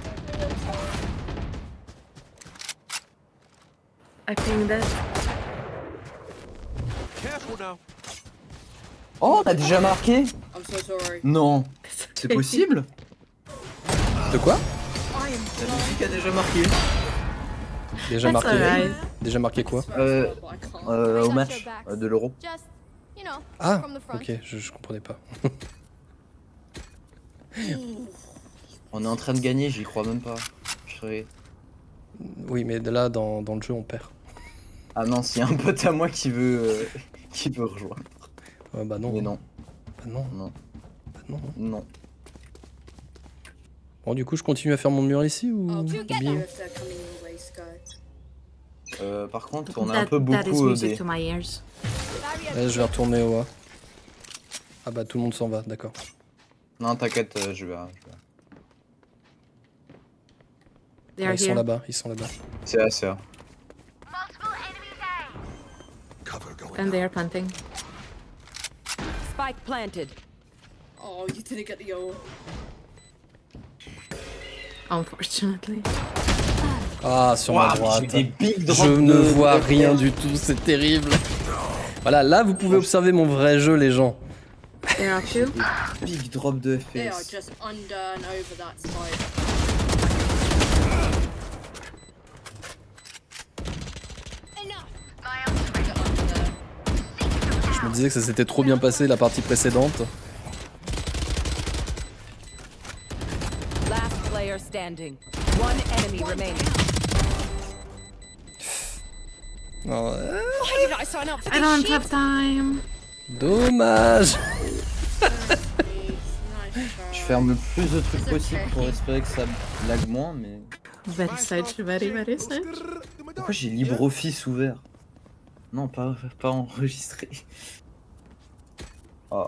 I think that. Careful now. Oh, on a déjà marqué? I'm so sorry. Non, c'est possible? De quoi? La musique a déjà marqué. Déjà That's marqué. alright. Déjà marqué quoi? Euh, But I can't. euh, au match euh, de l'Euro. Just, you know, Ah, from the front. ok, je, je comprenais pas. On est en train de gagner, j'y crois même pas. Je serais- Oui, mais de là, dans, dans le jeu, on perd. Ah non, s'il y a un pote à moi qui veut, euh, qui veut rejoindre. Ouais, bah non. Mais non, Bah non, non, bah non. non. Bon, du coup, je continue à faire mon mur ici ou Oh, ou you bien if they're coming your way, Sky. Euh, par contre, on a un That, peu that is beaucoup euh, music des... to my ears. Ouais, je vais retourner au A. Ah bah tout le monde s'en va, d'accord. Non, t'inquiète, euh, je vais... je vais- They Ouais, are ils sont here. là-bas, ils sont là-bas. C'est assez. hein. Cover going And they are planting. Spike planted. Oh, you didn't get the O. Unfortunately. Ah, sur ma Ouah, droite. j'ai des big Je drops ne de- vois de- rien du tout, c'est terrible. Voilà, là vous pouvez observer mon vrai jeu, les gens. There are two. Big drop de They are F P S. just under and over that spike. Get under there. Je me disais que ça s'était trop bien passé la partie précédente. Last player standing. One enemy remaining. Non, euh, Why did I sign up for I this don't shit? have time. dommage. Nice Je try. ferme le plus de trucs possible pour espérer que ça lag moins, mais... Very sage, very, very sage. Pourquoi j'ai LibreOffice ouvert? Non, pas, pas enregistré. Oh.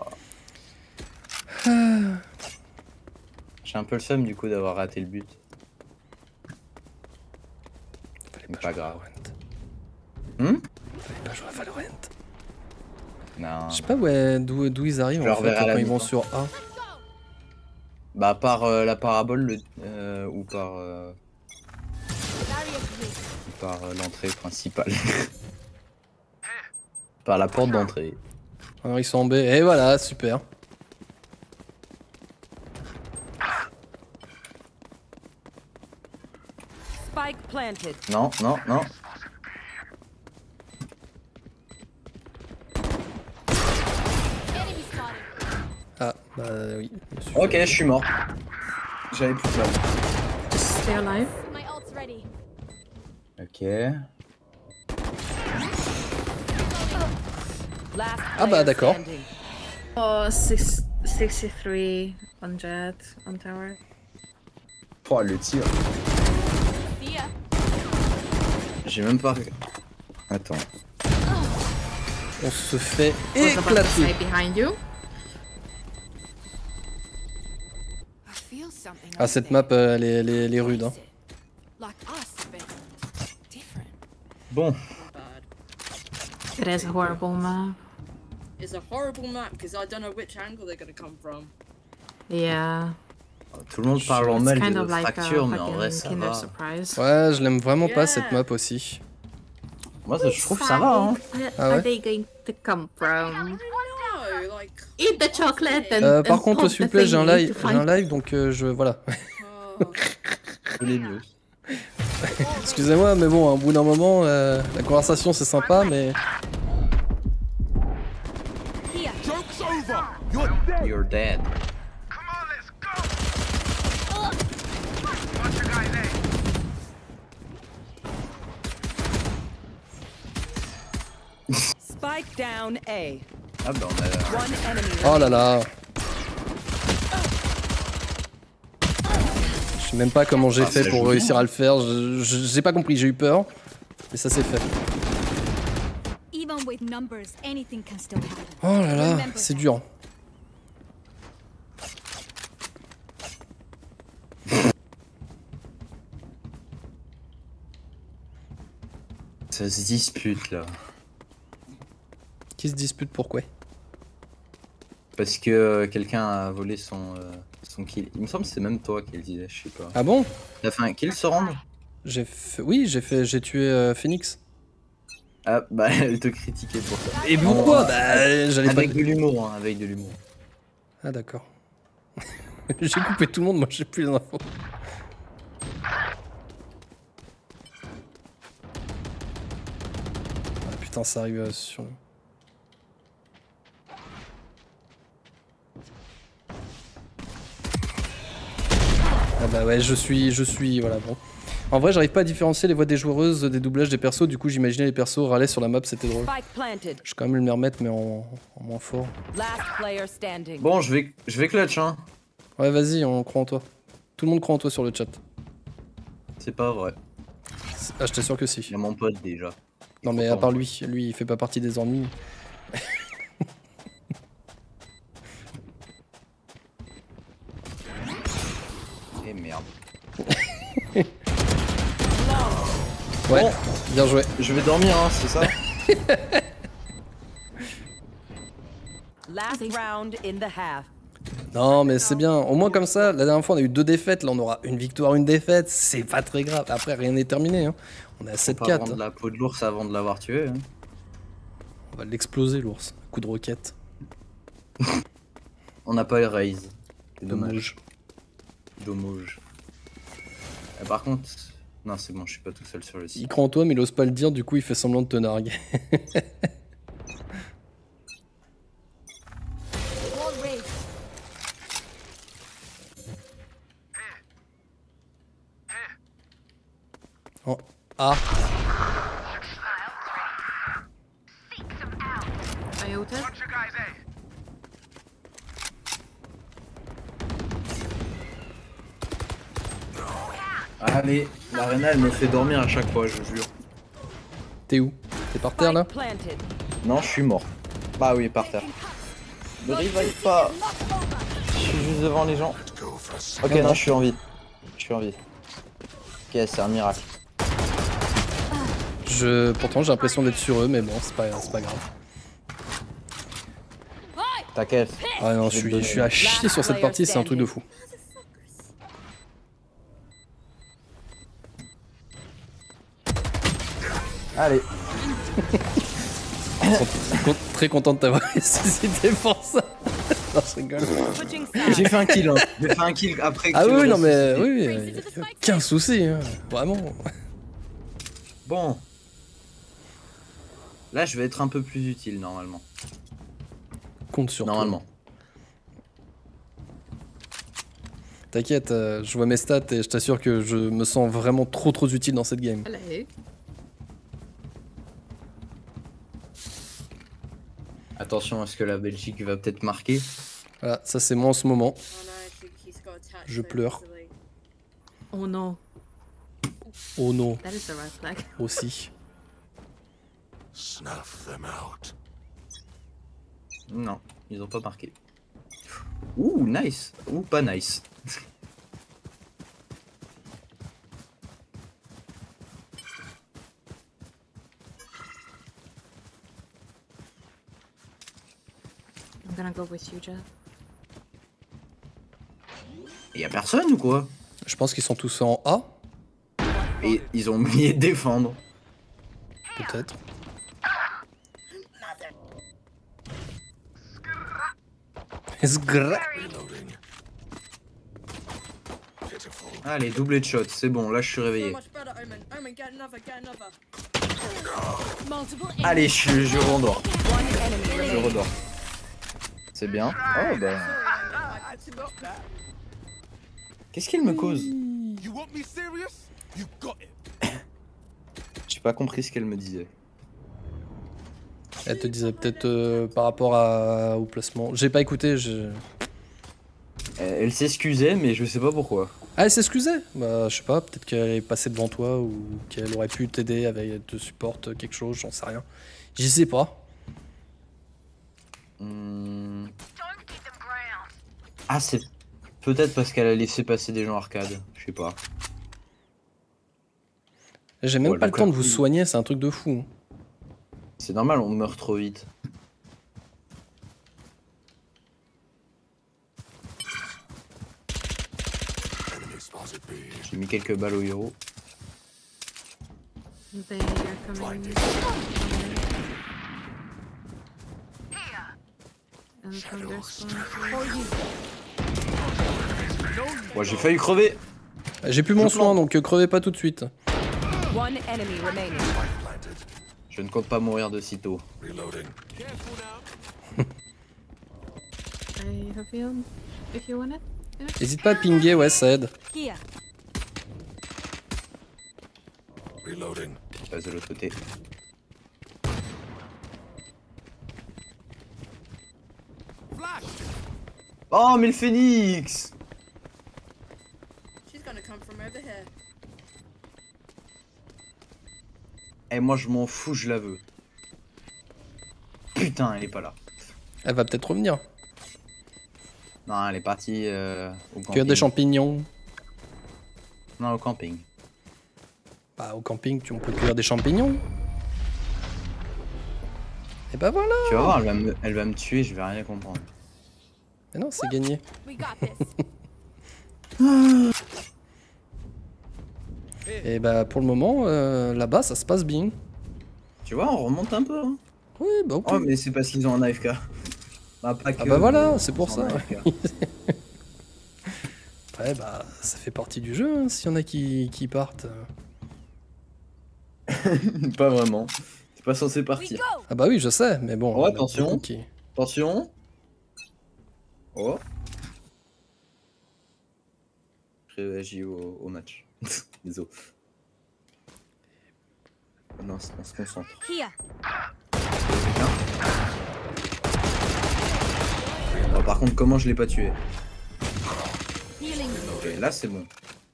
J'ai un peu le seum du coup d'avoir raté le but. Fallait Mais pas pas jouer à grave. Valorant. Hmm Fallait pas jouer à Valorant. Non. Je sais pas ouais, d'où d'où ils arrivent Je en leur fait verrai à la quand ils vont mi-temps. sur A. Bah par euh, la parabole le, euh, ou par euh, ou par euh, l'entrée principale. Par la porte d'entrée. Alors ils sont en B. Et voilà, super. Spike planted. Non, non, non. Ah, bah oui. je me suis Ok, fait- je suis mort. J'avais plus de balle. Just stay alive. My ult's ready. Ok. Last Ah bah, player d'accord. standing. Oh, six, sixty-three on jet, on tower. Oh le tir. See ya. J'ai même pas. Attends. On se fait Was about to say éclater. behind you. I feel something. Ah cette map, euh, elle est, elle est- elle est rude. Hein. Like us, but different. Bon. It is a horrible map. It's a horrible map because I don't know which angle they're gonna come from. Yeah. Tout le monde parle en It's mal kind de of like a fracture, mais en fucking vrai ça Kinder va. Surprise. Ouais, je l'aime vraiment pas Yeah. cette map aussi. Moi ça, je trouve que ça va hein. Where Ah ouais? are they going to come from? No, like. Eat the chocolate and, Euh, par and contre, pop s'il vous the plaît, j'ai un thingy live, to j'ai un find- live, donc euh, je voilà. Oh. Je l'ai mieux. Excusez-moi, mais bon, au bout d'un moment, euh, la conversation c'est sympa, mais Joke's over. You're dead. You're dead. Spike down A. Ah bah on a... One enemy. oh là là. Je sais même pas comment j'ai Ah, fait c'est pour joli. réussir à le faire. Je- je- J'ai pas compris, j'ai eu peur, mais ça s'est fait. Even with numbers, anything can still happen. Oh là là, c'est dur. Ça se dispute là. Qui se dispute pourquoi? Parce que euh, quelqu'un a volé son, euh, son kill. Il me semble que c'est même toi qui le disais, je sais pas. Ah bon? T'as fait un kill se rendre? J'ai fait... Oui, j'ai fait, j'ai tué euh, Phoenix. Ah bah elle te critiquait pour ça. Et pourquoi? Bah, j'allais pas... Avec de l'humour, hein, avec de l'humour. Ah d'accord. J'ai coupé tout le monde, moi j'ai plus les infos. Ah putain, ça arrive euh, sur... Ah bah ouais, je suis, je suis, voilà, bon. En vrai, j'arrive pas à différencier les voix des joueuses des doublages des persos, du coup j'imaginais les persos râler sur la map, c'était drôle. Spike planted. Je vais quand même le remettre, mais en, en moins fort. Last player standing. Bon, je vais, je vais clutch hein. Ouais, vas-y, on croit en toi. Tout le monde croit en toi sur le chat. C'est pas vrai. Ah, je t'assure que si. Il y a mon pote déjà. Il Non, mais croit à pas part en moi. lui, lui il fait pas partie des ennuis. Eh merde. Ouais, Bon. bien joué. Je vais dormir hein, c'est ça? Last round in the half. Non, mais c'est bien. Au moins comme ça, la dernière fois on a eu deux défaites, là on aura une victoire, une défaite. C'est pas très grave. Après, rien n'est terminé. Hein. On est à sept Pas quatre. vendre la peau de l'ours avant de l'avoir tué. Hein. On va l'exploser, l'ours. Coup de roquette. On n'a pas eu raise. C'est dommage. Dommage. Dommage. Et par contre... Non c'est bon, je suis pas tout seul sur le Il site. croit en toi, mais il ose pas le dire, du coup il fait semblant de te narguer. Wall raised. Oh. Ah, Are you ulted? Allez, l'arena elle me fait dormir à chaque fois, je jure. t'es où? T'es par terre là? Spike planted. Non, je suis mort. Bah oui, par terre. Ne revive pas. Je suis juste devant les gens. Ok, non, je suis en vie. Je suis en vie. Ok, c'est un miracle. Je... Pourtant j'ai l'impression d'être sur eux, mais bon, c'est pas, c'est pas grave. T'inquiète. Ah non, je suis, je suis à chier sur cette partie, c'est un truc de fou. Allez. Con- Très content de t'avoir ressuscité pour ça. Non, je rigole. Switching sides. J'ai fait un kill. Hein. J'ai fait un kill après que Ah tu oui, m'aies non mais ressuscité. oui, oui, euh, aucun souci, hein. Vraiment. Bon. Là, je vais être un peu plus utile normalement. Compte sur toi. Normalement. T'inquiète, euh, je vois mes stats et je t'assure que je me sens vraiment trop trop utile dans cette game. Hello. Attention à ce que la Belgique va peut-être marquer. Voilà, ça c'est moi en ce moment. Oh no, I think he's got attacked Je so pleure. easily. Oh no, Oh non, that is the red flag. aussi. Snuff them out. Non, ils ont pas marqué. Ouh, nice. Ouh, pas nice. I'm gonna go with you, Jeff. Y'a personne ou quoi? Je pense qu'ils sont tous en A. Et ils ont oublié de défendre. Peut-être. Sgra. Allez, doublé de shot, c'est bon, là je suis réveillé. Allez, je, je rendors. Je redors. C'est bien. Oh bah. Qu'est-ce qu'il me cause? J'ai pas compris ce qu'elle me disait. Elle te disait peut-être euh, par rapport à, au placement. J'ai pas écouté, je... Elle, elle s'excusait, mais je sais pas pourquoi. Ah, elle s'excusait? Bah, je sais pas, peut-être qu'elle est passée devant toi ou qu'elle aurait pu t'aider avec, te supporte quelque chose, j'en sais rien. J'y sais pas. Hmm. Ah, c'est peut-être parce qu'elle a laissé passer des gens arcade, je sais pas. J'ai même Ouais, pas le donc, temps de là, vous soigner, c'est un truc de fou. C'est normal, on meurt trop vite. J'ai mis quelques balles au héros. They are coming. And from their spawn. Bon, j'ai failli crever. J'ai plus mon soin, donc euh, crevez pas tout de suite. One enemy remaining. Je ne compte pas mourir de sitôt. I have healed if you want it. Yeah. N'hésite pas à pinguer, ouais, ça aide. Here. Je passe de l'autre côté. Oh, mais le phénix! She's gonna come from over here. Eh, moi je m'en fous, je la veux. Putain, elle est pas là. Elle va peut-être revenir. Non, elle est partie euh, au camping. Tu as des champignons? Non, au camping. Bah, au camping, tu on peut cueillir des champignons. Et bah voilà. Tu vas voir, elle va me, elle va me tuer, je vais rien comprendre. Mais non, c'est gagné. We got this. Et bah, pour le moment, euh, là-bas, ça se passe bien. Tu vois, on remonte un peu. Hein. Oui, bah ok. Oh, mais c'est parce qu'ils ont un A F K. Bah, pas que, Ah bah voilà, euh, c'est pour ils ont ça. un A F K. Ouais, bah, ça fait partie du jeu, hein, s'il y en a qui, qui partent. Pas vraiment. C'est pas censé partir. Ah bah oui, je sais, mais bon. Oh, il y en a attention. beaucoup qui- Attention. Oh. Je réagis au, au match. Désolé. Non, on se concentre. Here. Oh, par contre, comment je l'ai pas tué? Healing. Ok, là c'est bon.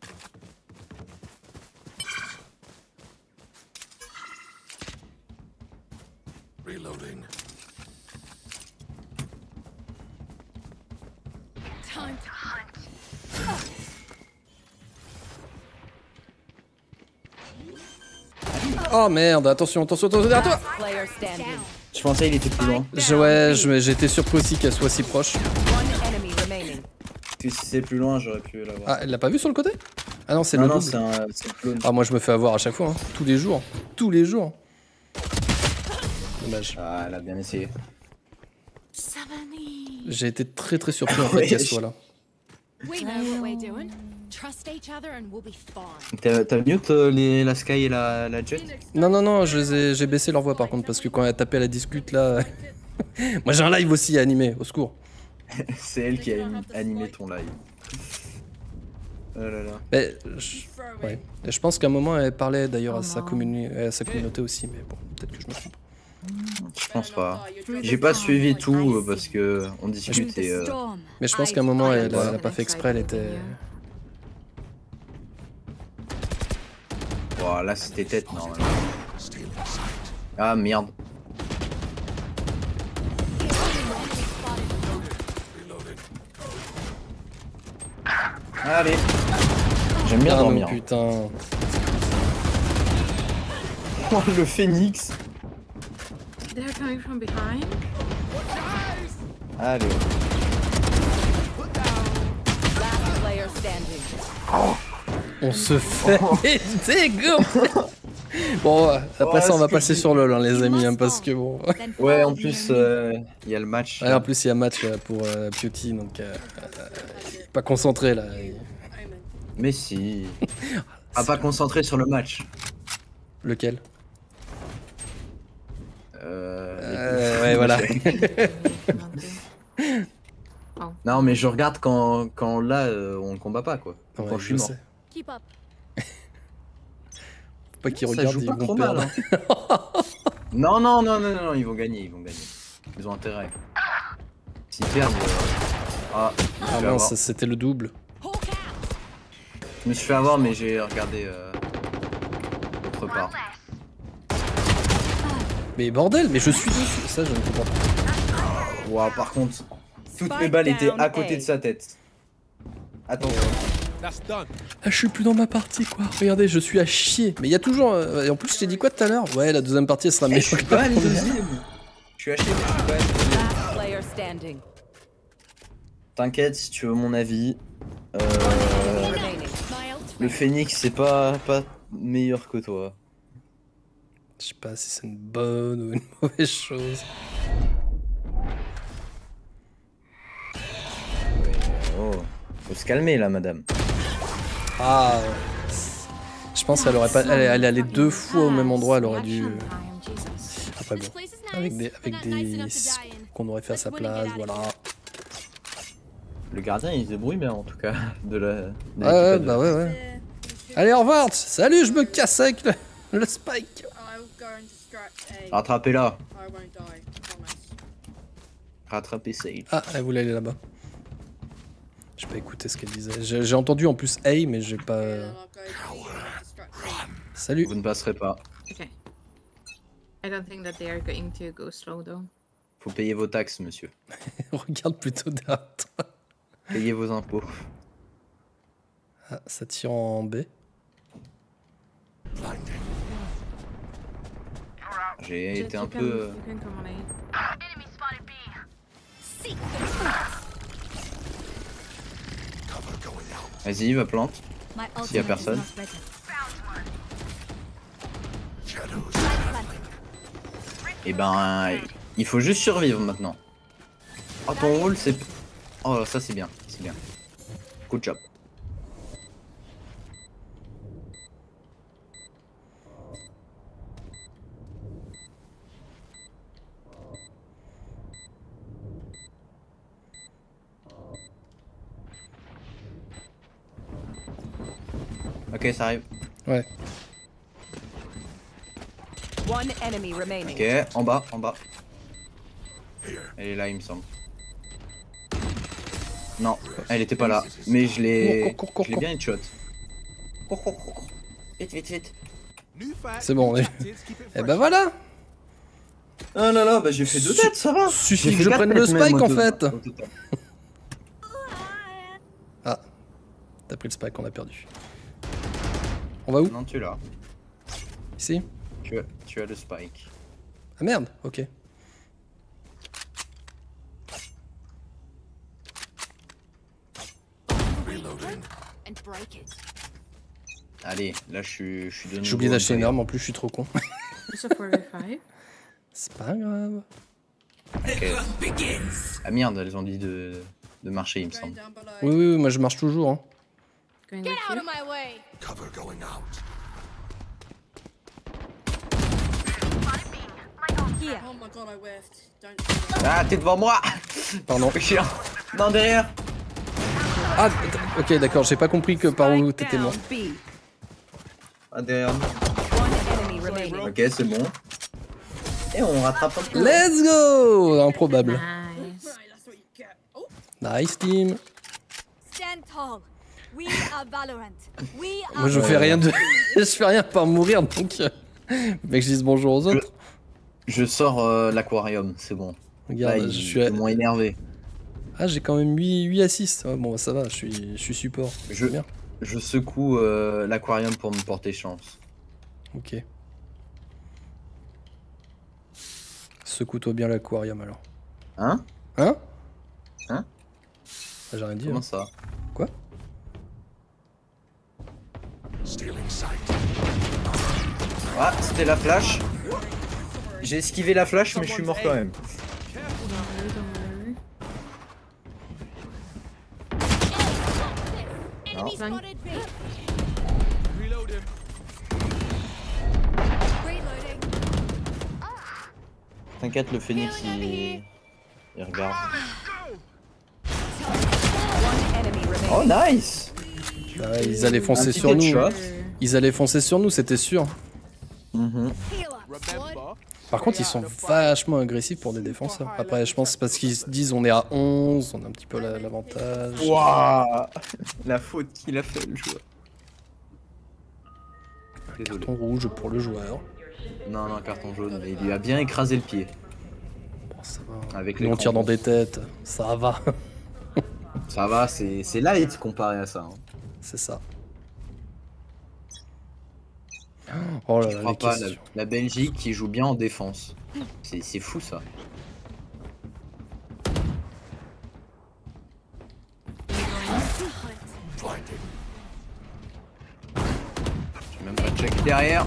Reloading. Time to hunt. Oh merde, attention, attention, attention, derrière toi. Player standing. Je pensais il était plus loin. Je- Ouais, je- j'étais surpris aussi qu'elle soit si proche. One enemy remaining. Parce que si c'est plus loin, j'aurais pu l'avoir. Ah, elle l'a pas vu sur le côté? Ah non, c'est non, le non, double. c'est un, c'est le clone. Ah, moi je me fais avoir à chaque fois, hein. Tous les jours. Tous les jours. Dommage. Ah, elle a bien essayé. J'ai été très très surpris en fait qu'elle soit là. We know what we're doing. Trust each other and we'll be fine. T'as t'as mute euh, les, la Sky et la, la Jet? Non, non, non, je les ai- j'ai baissé leur voix par contre parce que quand elle a tapé à la discute là. Moi j'ai un live aussi à animer, au secours. C'est elle qui a animé ton live. Oh là là. Mais, je... Ouais. Et je pense qu'à un moment elle parlait d'ailleurs à, sa communi- à sa communauté aussi, mais bon, peut-être que je me trompe. Je pense pas. J'ai pas suivi tout euh, parce que on discute et. Euh... Mais je pense qu'à un moment elle, elle a pas fait exprès, elle était. Wow, là c'était tête normalement. Ah merde. Allez. J'aime bien Ah non, dormir. putain. Oh, le phénix. They're coming from behind. Allez. Last player standing. On se fait mais dégo. Bon, après Ouais, ça, on va ce que passer je- sur LoL, hein, les amis, hein, parce que bon. Ouais, en plus, il euh, y a le match. Ouais, en plus, il y a match là, pour euh, Pewty, donc euh, euh, pas concentré là. Mais si. Ah, pas concentré sur le match. Lequel? Euh. Euh, ouais, voilà. Non, mais je regarde quand, quand là, euh, on combat pas quoi. Ouais, quand je suis mort. sais. Keep up. Faut pas qu'ils Ça regardent, joue ils pas vont trop perdre. mal, hein. Non, non, non, non, non, ils vont gagner, ils vont gagner. Ils ont intérêt. S'ils perdent. euh, Ah, je me Ah suis fait non, avoir. ça, c'était le double. Je me suis fait avoir, mais j'ai regardé euh, autre part. Mais bordel, mais je suis dessus. Ça, je ne comprends pas. Ouah, par contre, toutes mes Spike balles étaient down à côté A. de sa tête. Attention. That's done. Ah, je suis plus dans ma partie, quoi. Regardez, je suis à chier. Mais il y a toujours. euh, Et en plus, je t'ai dit quoi tout à l'heure? Ouais, la deuxième partie, elle sera Eh, je meilleure suis que la pas le première. deuxième. Je suis haché, mais je suis pas le deuxième. Last player standing. T'inquiète, si tu veux mon avis. Euh, Remaining. My ult le Phoenix, c'est pas, pas meilleur que toi. Je sais pas si c'est une bonne ou une mauvaise chose. Oh, faut se calmer là, madame. Ah. Je pense qu'elle aurait pas. Elle, elle est allée deux fois au même endroit, elle aurait dû. Après bon. Avec des, avec des qu'on aurait fait à sa place, voilà. Le gardien, il se débrouille bien en tout cas. De la. de Ouais, ouais, l'équipe bah adverse. ouais, ouais. Allez, au revoir. Salut, je me casse avec le, le spike. I'll go and distract A. Rattrapez-la. I won't die, I promise. Rattrapez Sage. Ah, elle voulait aller là-bas. J'ai pas écouté ce qu'elle disait. J'ai j'ai entendu en plus hey, mais j'ai pas. And then I'll go to B and distract C. Salut. Vous ne passerez pas. Okay. I don't think that they are going to go slow though. Faut payer vos taxes, monsieur. Regarde plutôt derrière toi. Payez vos impôts. Ah, ça tire en B. J'ai Jet, été you un can- peu. euh, you can come on A. Vas-y, va plante. My S'il y a personne. Et ben, il faut juste survivre maintenant. Oh, ton rôle, c'est. Oh, ça c'est bien, c'est bien. Good job. Ok, ça arrive. Ouais. One enemy remaining. Ok, en bas, en bas. Elle est là, il me semble. Non, elle était pas là. Mais je l'ai. Cours, cours, cours, Je l'ai cours. bien headshot. Cours, cours, cours. Vite, vite, vite. New fact, C'est bon, on est. tactics, keep it Eh fresh. ben voilà. Oh là là, bah j'ai fait deux têtes, ça va. Suffit J'ai que fait je quatre prenne le têtes même, spike au en to- fait. au total. Ah. T'as pris le spike, on a perdu. On va où? Non, tu l'as. Ici? Tu as, tu as le spike. Ah merde, ok. and break it. Allez, là je suis, je suis de nouveau. J'ai oublié d'acheter une player. arme, en plus je suis trop con. It's a four v five. C'est pas grave. Ok. Ah merde, elles ont dit de, de marcher, il me Going semble. down below. Oui, oui, oui, moi je marche toujours. Hein. Going Get with out you. of my way. Cover going out. Here. Oh my god, I whiffed. Don't do that. Ah, t'es devant moi. Pardon. Chiant. Non, derrière. Ah, ok, d'accord, j'ai pas compris que par où Spike t'étais down mort. B. Ah, derrière. One enemy remaining. Ok, c'est bon. Et on rattrape un peu. Let's go! Improbable. Nice. Right, that's what you get. Oh, Nice team. Stand tall. We are Valorant. We are. Moi je fais rien de. je fais rien par mourir donc. euh, Mec, je dise bonjour aux autres. Je sors euh, l'aquarium, c'est bon. Là, Regarde, ils je suis. à- m'ont énervé. Ah, j'ai quand même huit assists. Ouais, bon, ça va, je suis, je suis support. Je, C'est bien. je secoue euh, l'aquarium pour me porter chance. Ok. Secoue-toi bien l'aquarium alors. Hein? Hein? Hein? J'ai rien dit. Comment hein. ça? Quoi? Ah, c'était la flash. J'ai esquivé la flash, mais je suis mort quand même. Enemy spotted B. Reload him. Reloading. T'inquiète, le phénix il... il regarde. One enemy Oh remaining. nice. Bah, ils allaient foncer Un petit sur nous. headshot. Ils allaient foncer sur nous, c'était sûr. Mhm. Heal up, squad. Remember, Par contre, ils sont vachement agressifs pour des défenseurs. Après, je pense parce qu'ils se disent on est à onze, on a un petit peu la- l'avantage. Waouh. La faute qu'il a fait le joueur. Désolé. Carton rouge pour le joueur. Non, non, carton jaune, mais il lui a bien écrasé le pied. Bon, ça va. Avec Nous, on l'écran. tire dans des têtes, ça va. Ça va, c'est c'est light comparé à ça. Hein. C'est ça. Oh là Je là, crois les pas, la, questions. la Belgique qui joue bien en défense. C'est c'est fou ça. J'ai même pas check derrière.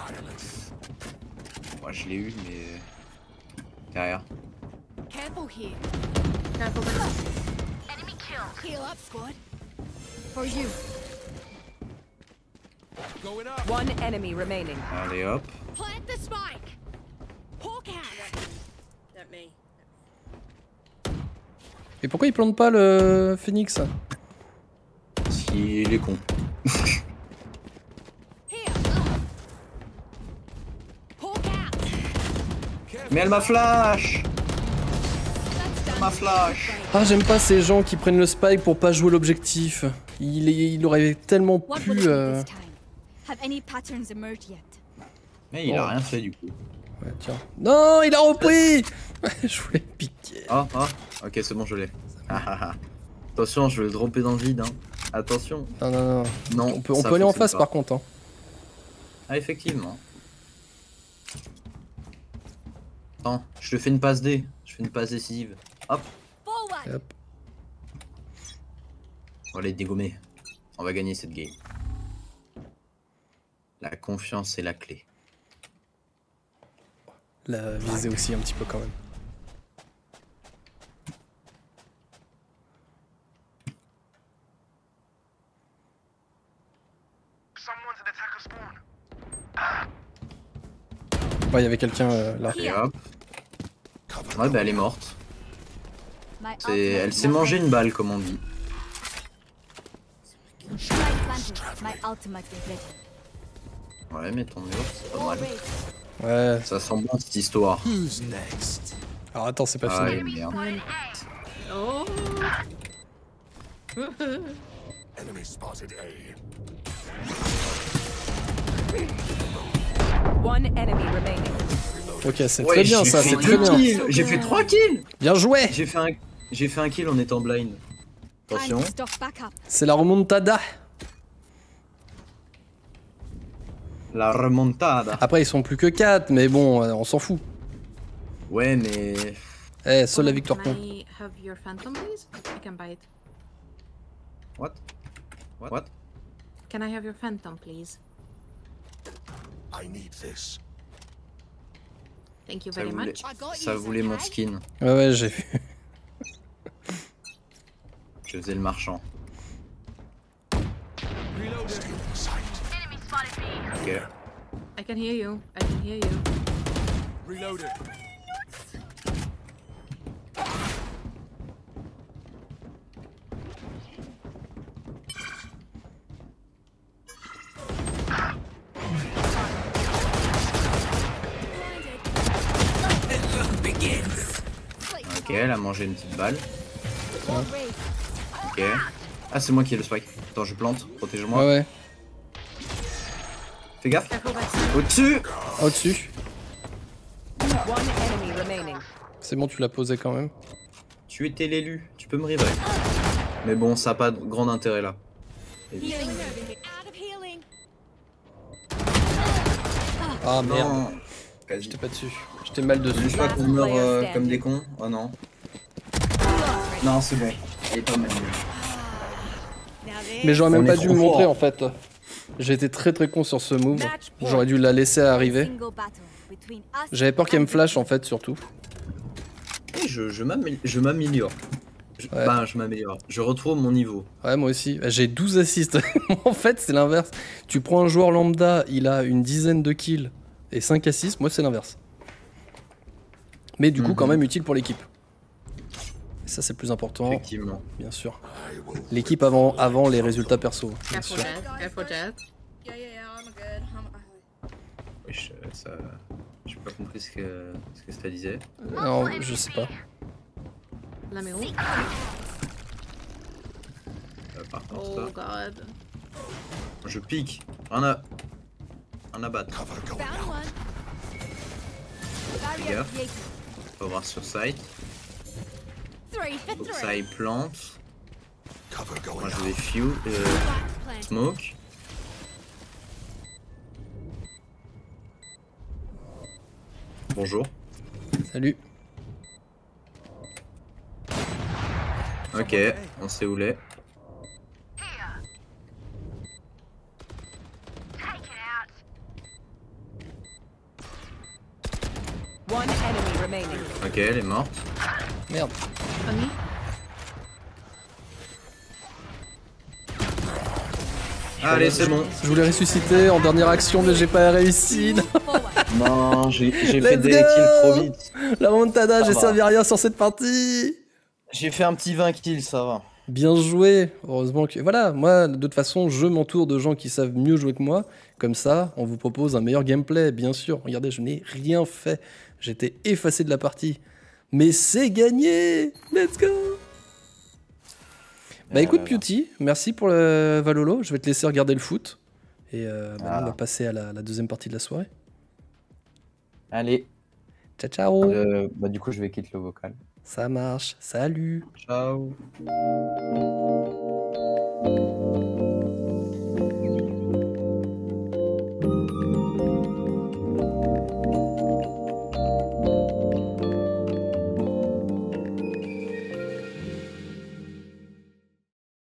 Moi je l'ai eu mais derrière. Careful here. Careful, careful. Heal up, squad. For you. going up. One enemy remaining. Allez hop. Plant the spike. Hawk out. Let me. Et pourquoi ils plantent pas le phoenix? S'il est con. Here. Hawk out. Mais elle m'a flash. That's done. Ma flash. Ah, j'aime pas ces gens qui prennent le spike pour pas jouer l'objectif. Il, est- il aurait tellement What pu. will it be euh, this time? Have any patterns emerged yet? Mais il a rien fait du coup. Ouais, tiens. Non, il a repris. Je voulais le piquer. Ah ah. Ok c'est bon je l'ai. Ah, ah, ah. Attention je vais le dropper dans le vide hein. Attention. Non, non, non. Non. On peut, on ça peut aller en fonctionne face pas. par contre. Hein. Ah effectivement. Attends, je te fais une passe D. Je fais une passe décisive. Hop. Forward. Hop. On va les dégommer. On va gagner cette game. La confiance est la clé. La viser aussi un petit peu quand même. Ouais, il y avait quelqu'un euh, là. Et hop. Ouais bah elle est morte. My C'est... Elle s'est mangée une balle comme on dit. Spike planted. My ultimate is ready. Ouais mais ton mur c'est pas mal. Ouais. Ça sent bon cette histoire. Who's next? Alors attends, c'est pas Ah fini. merde. Oh. Enemy spotted A. One enemy remaining. Ok, c'est Ouais, très bien j'ai ça, fait c'est très deux bien. kills. J'ai fait trois kills. Bien joué. J'ai fait un... J'ai fait un kill en étant blind. Time Attention. to stock back up. C'est la remontada. La remontada. Après, ils sont plus que quatre, mais bon, euh, on s'en fout. Ouais mais... Eh, seule la victoire Can compte. I have your phantom, please? I can buy it. What? What? Can I have your phantom, please? I need this. Thank you Ça very voulait, much. I got ça you, voulait mon okay? skin. Ouais, ouais, j'ai vu. Je faisais le marchand. Reloading. Ok. I can hear you. I can hear you. Reloading. Ok, elle a mangé une petite balle. Wall raised. Ok. Ah, c'est moi qui ai le spike. Attends, je plante. Protège-moi. Ouais, ouais. Fais gaffe. Careful backside. Au-dessus. Au-dessus. One enemy remaining. C'est bon, tu l'as posé quand même. Tu étais l'élu. Tu peux me revive. Mais bon, ça n'a pas de grand intérêt là. Healing. Out of healing. Ah merde. Non. J'étais pas dessus. J'étais mal dessus. Juste pas qu'on meurt euh, comme des cons. Oh non. Non, c'est bon. Elle est pas mal. Mais j'aurais On même est pas dû trop me montrer fort. en fait. J'ai été très très con sur ce move. J'aurais dû la laisser arriver. J'avais peur qu'elle me flash en fait surtout. Et je, je m'amé- je m'améliore. Je- Ouais. Bah, je m'améliore. Je retrouve mon niveau. Ouais moi aussi. J'ai douze assists. En fait c'est l'inverse. Tu prends un joueur lambda, il a une dizaine de kills et cinq assists. Moi c'est l'inverse. Mais du coup Mhm. quand même utile pour l'équipe. Et ça c'est le plus important. Effectivement. Bien sûr. L'équipe avant, avant les résultats perso. Bien Careful, sûr. Jet. Careful, Jet. Yeah, yeah, yeah, I'm good. I'm... Wesh, euh, ça... J'ai pas compris ce que, ce que ça disait. Non, je sais pas. La mais où? Euh, par contre, Oh ça, god. je pique. Rien à... Rien à battre. Found one. Fais gaffe. Faut voir sur site. Three for Faut que three. ça aille plante. Moi je vais few, euh, Planted. smoke. Bonjour. Salut. Ok, on sait où l'est. One enemy remaining. Ok, elle est morte. Merde. Funny. Allez, c'est bon. Je voulais ressusciter en dernière action mais j'ai pas réussi. Forward. Non, j'ai j'ai fait Let's des go. kills trop vite. La montada, Ça j'ai va. servi à rien sur cette partie. J'ai fait un petit vingt kills, ça va. Bien joué. Heureusement que... Voilà, moi, de toute façon, je m'entoure de gens qui savent mieux jouer que moi. Comme ça, on vous propose un meilleur gameplay, bien sûr. Regardez, je n'ai rien fait. J'étais effacé de la partie. Mais c'est gagné. Let's go. Bah Euh, écoute, là, là. Pewty, merci pour le Valolo. Je vais te laisser regarder le foot. Et euh, bah, Ah. on va passer à la, la deuxième partie de la soirée. Allez. Ciao, ciao. Euh, bah du coup, je vais quitter le vocal. Ça marche. Salut. Ciao.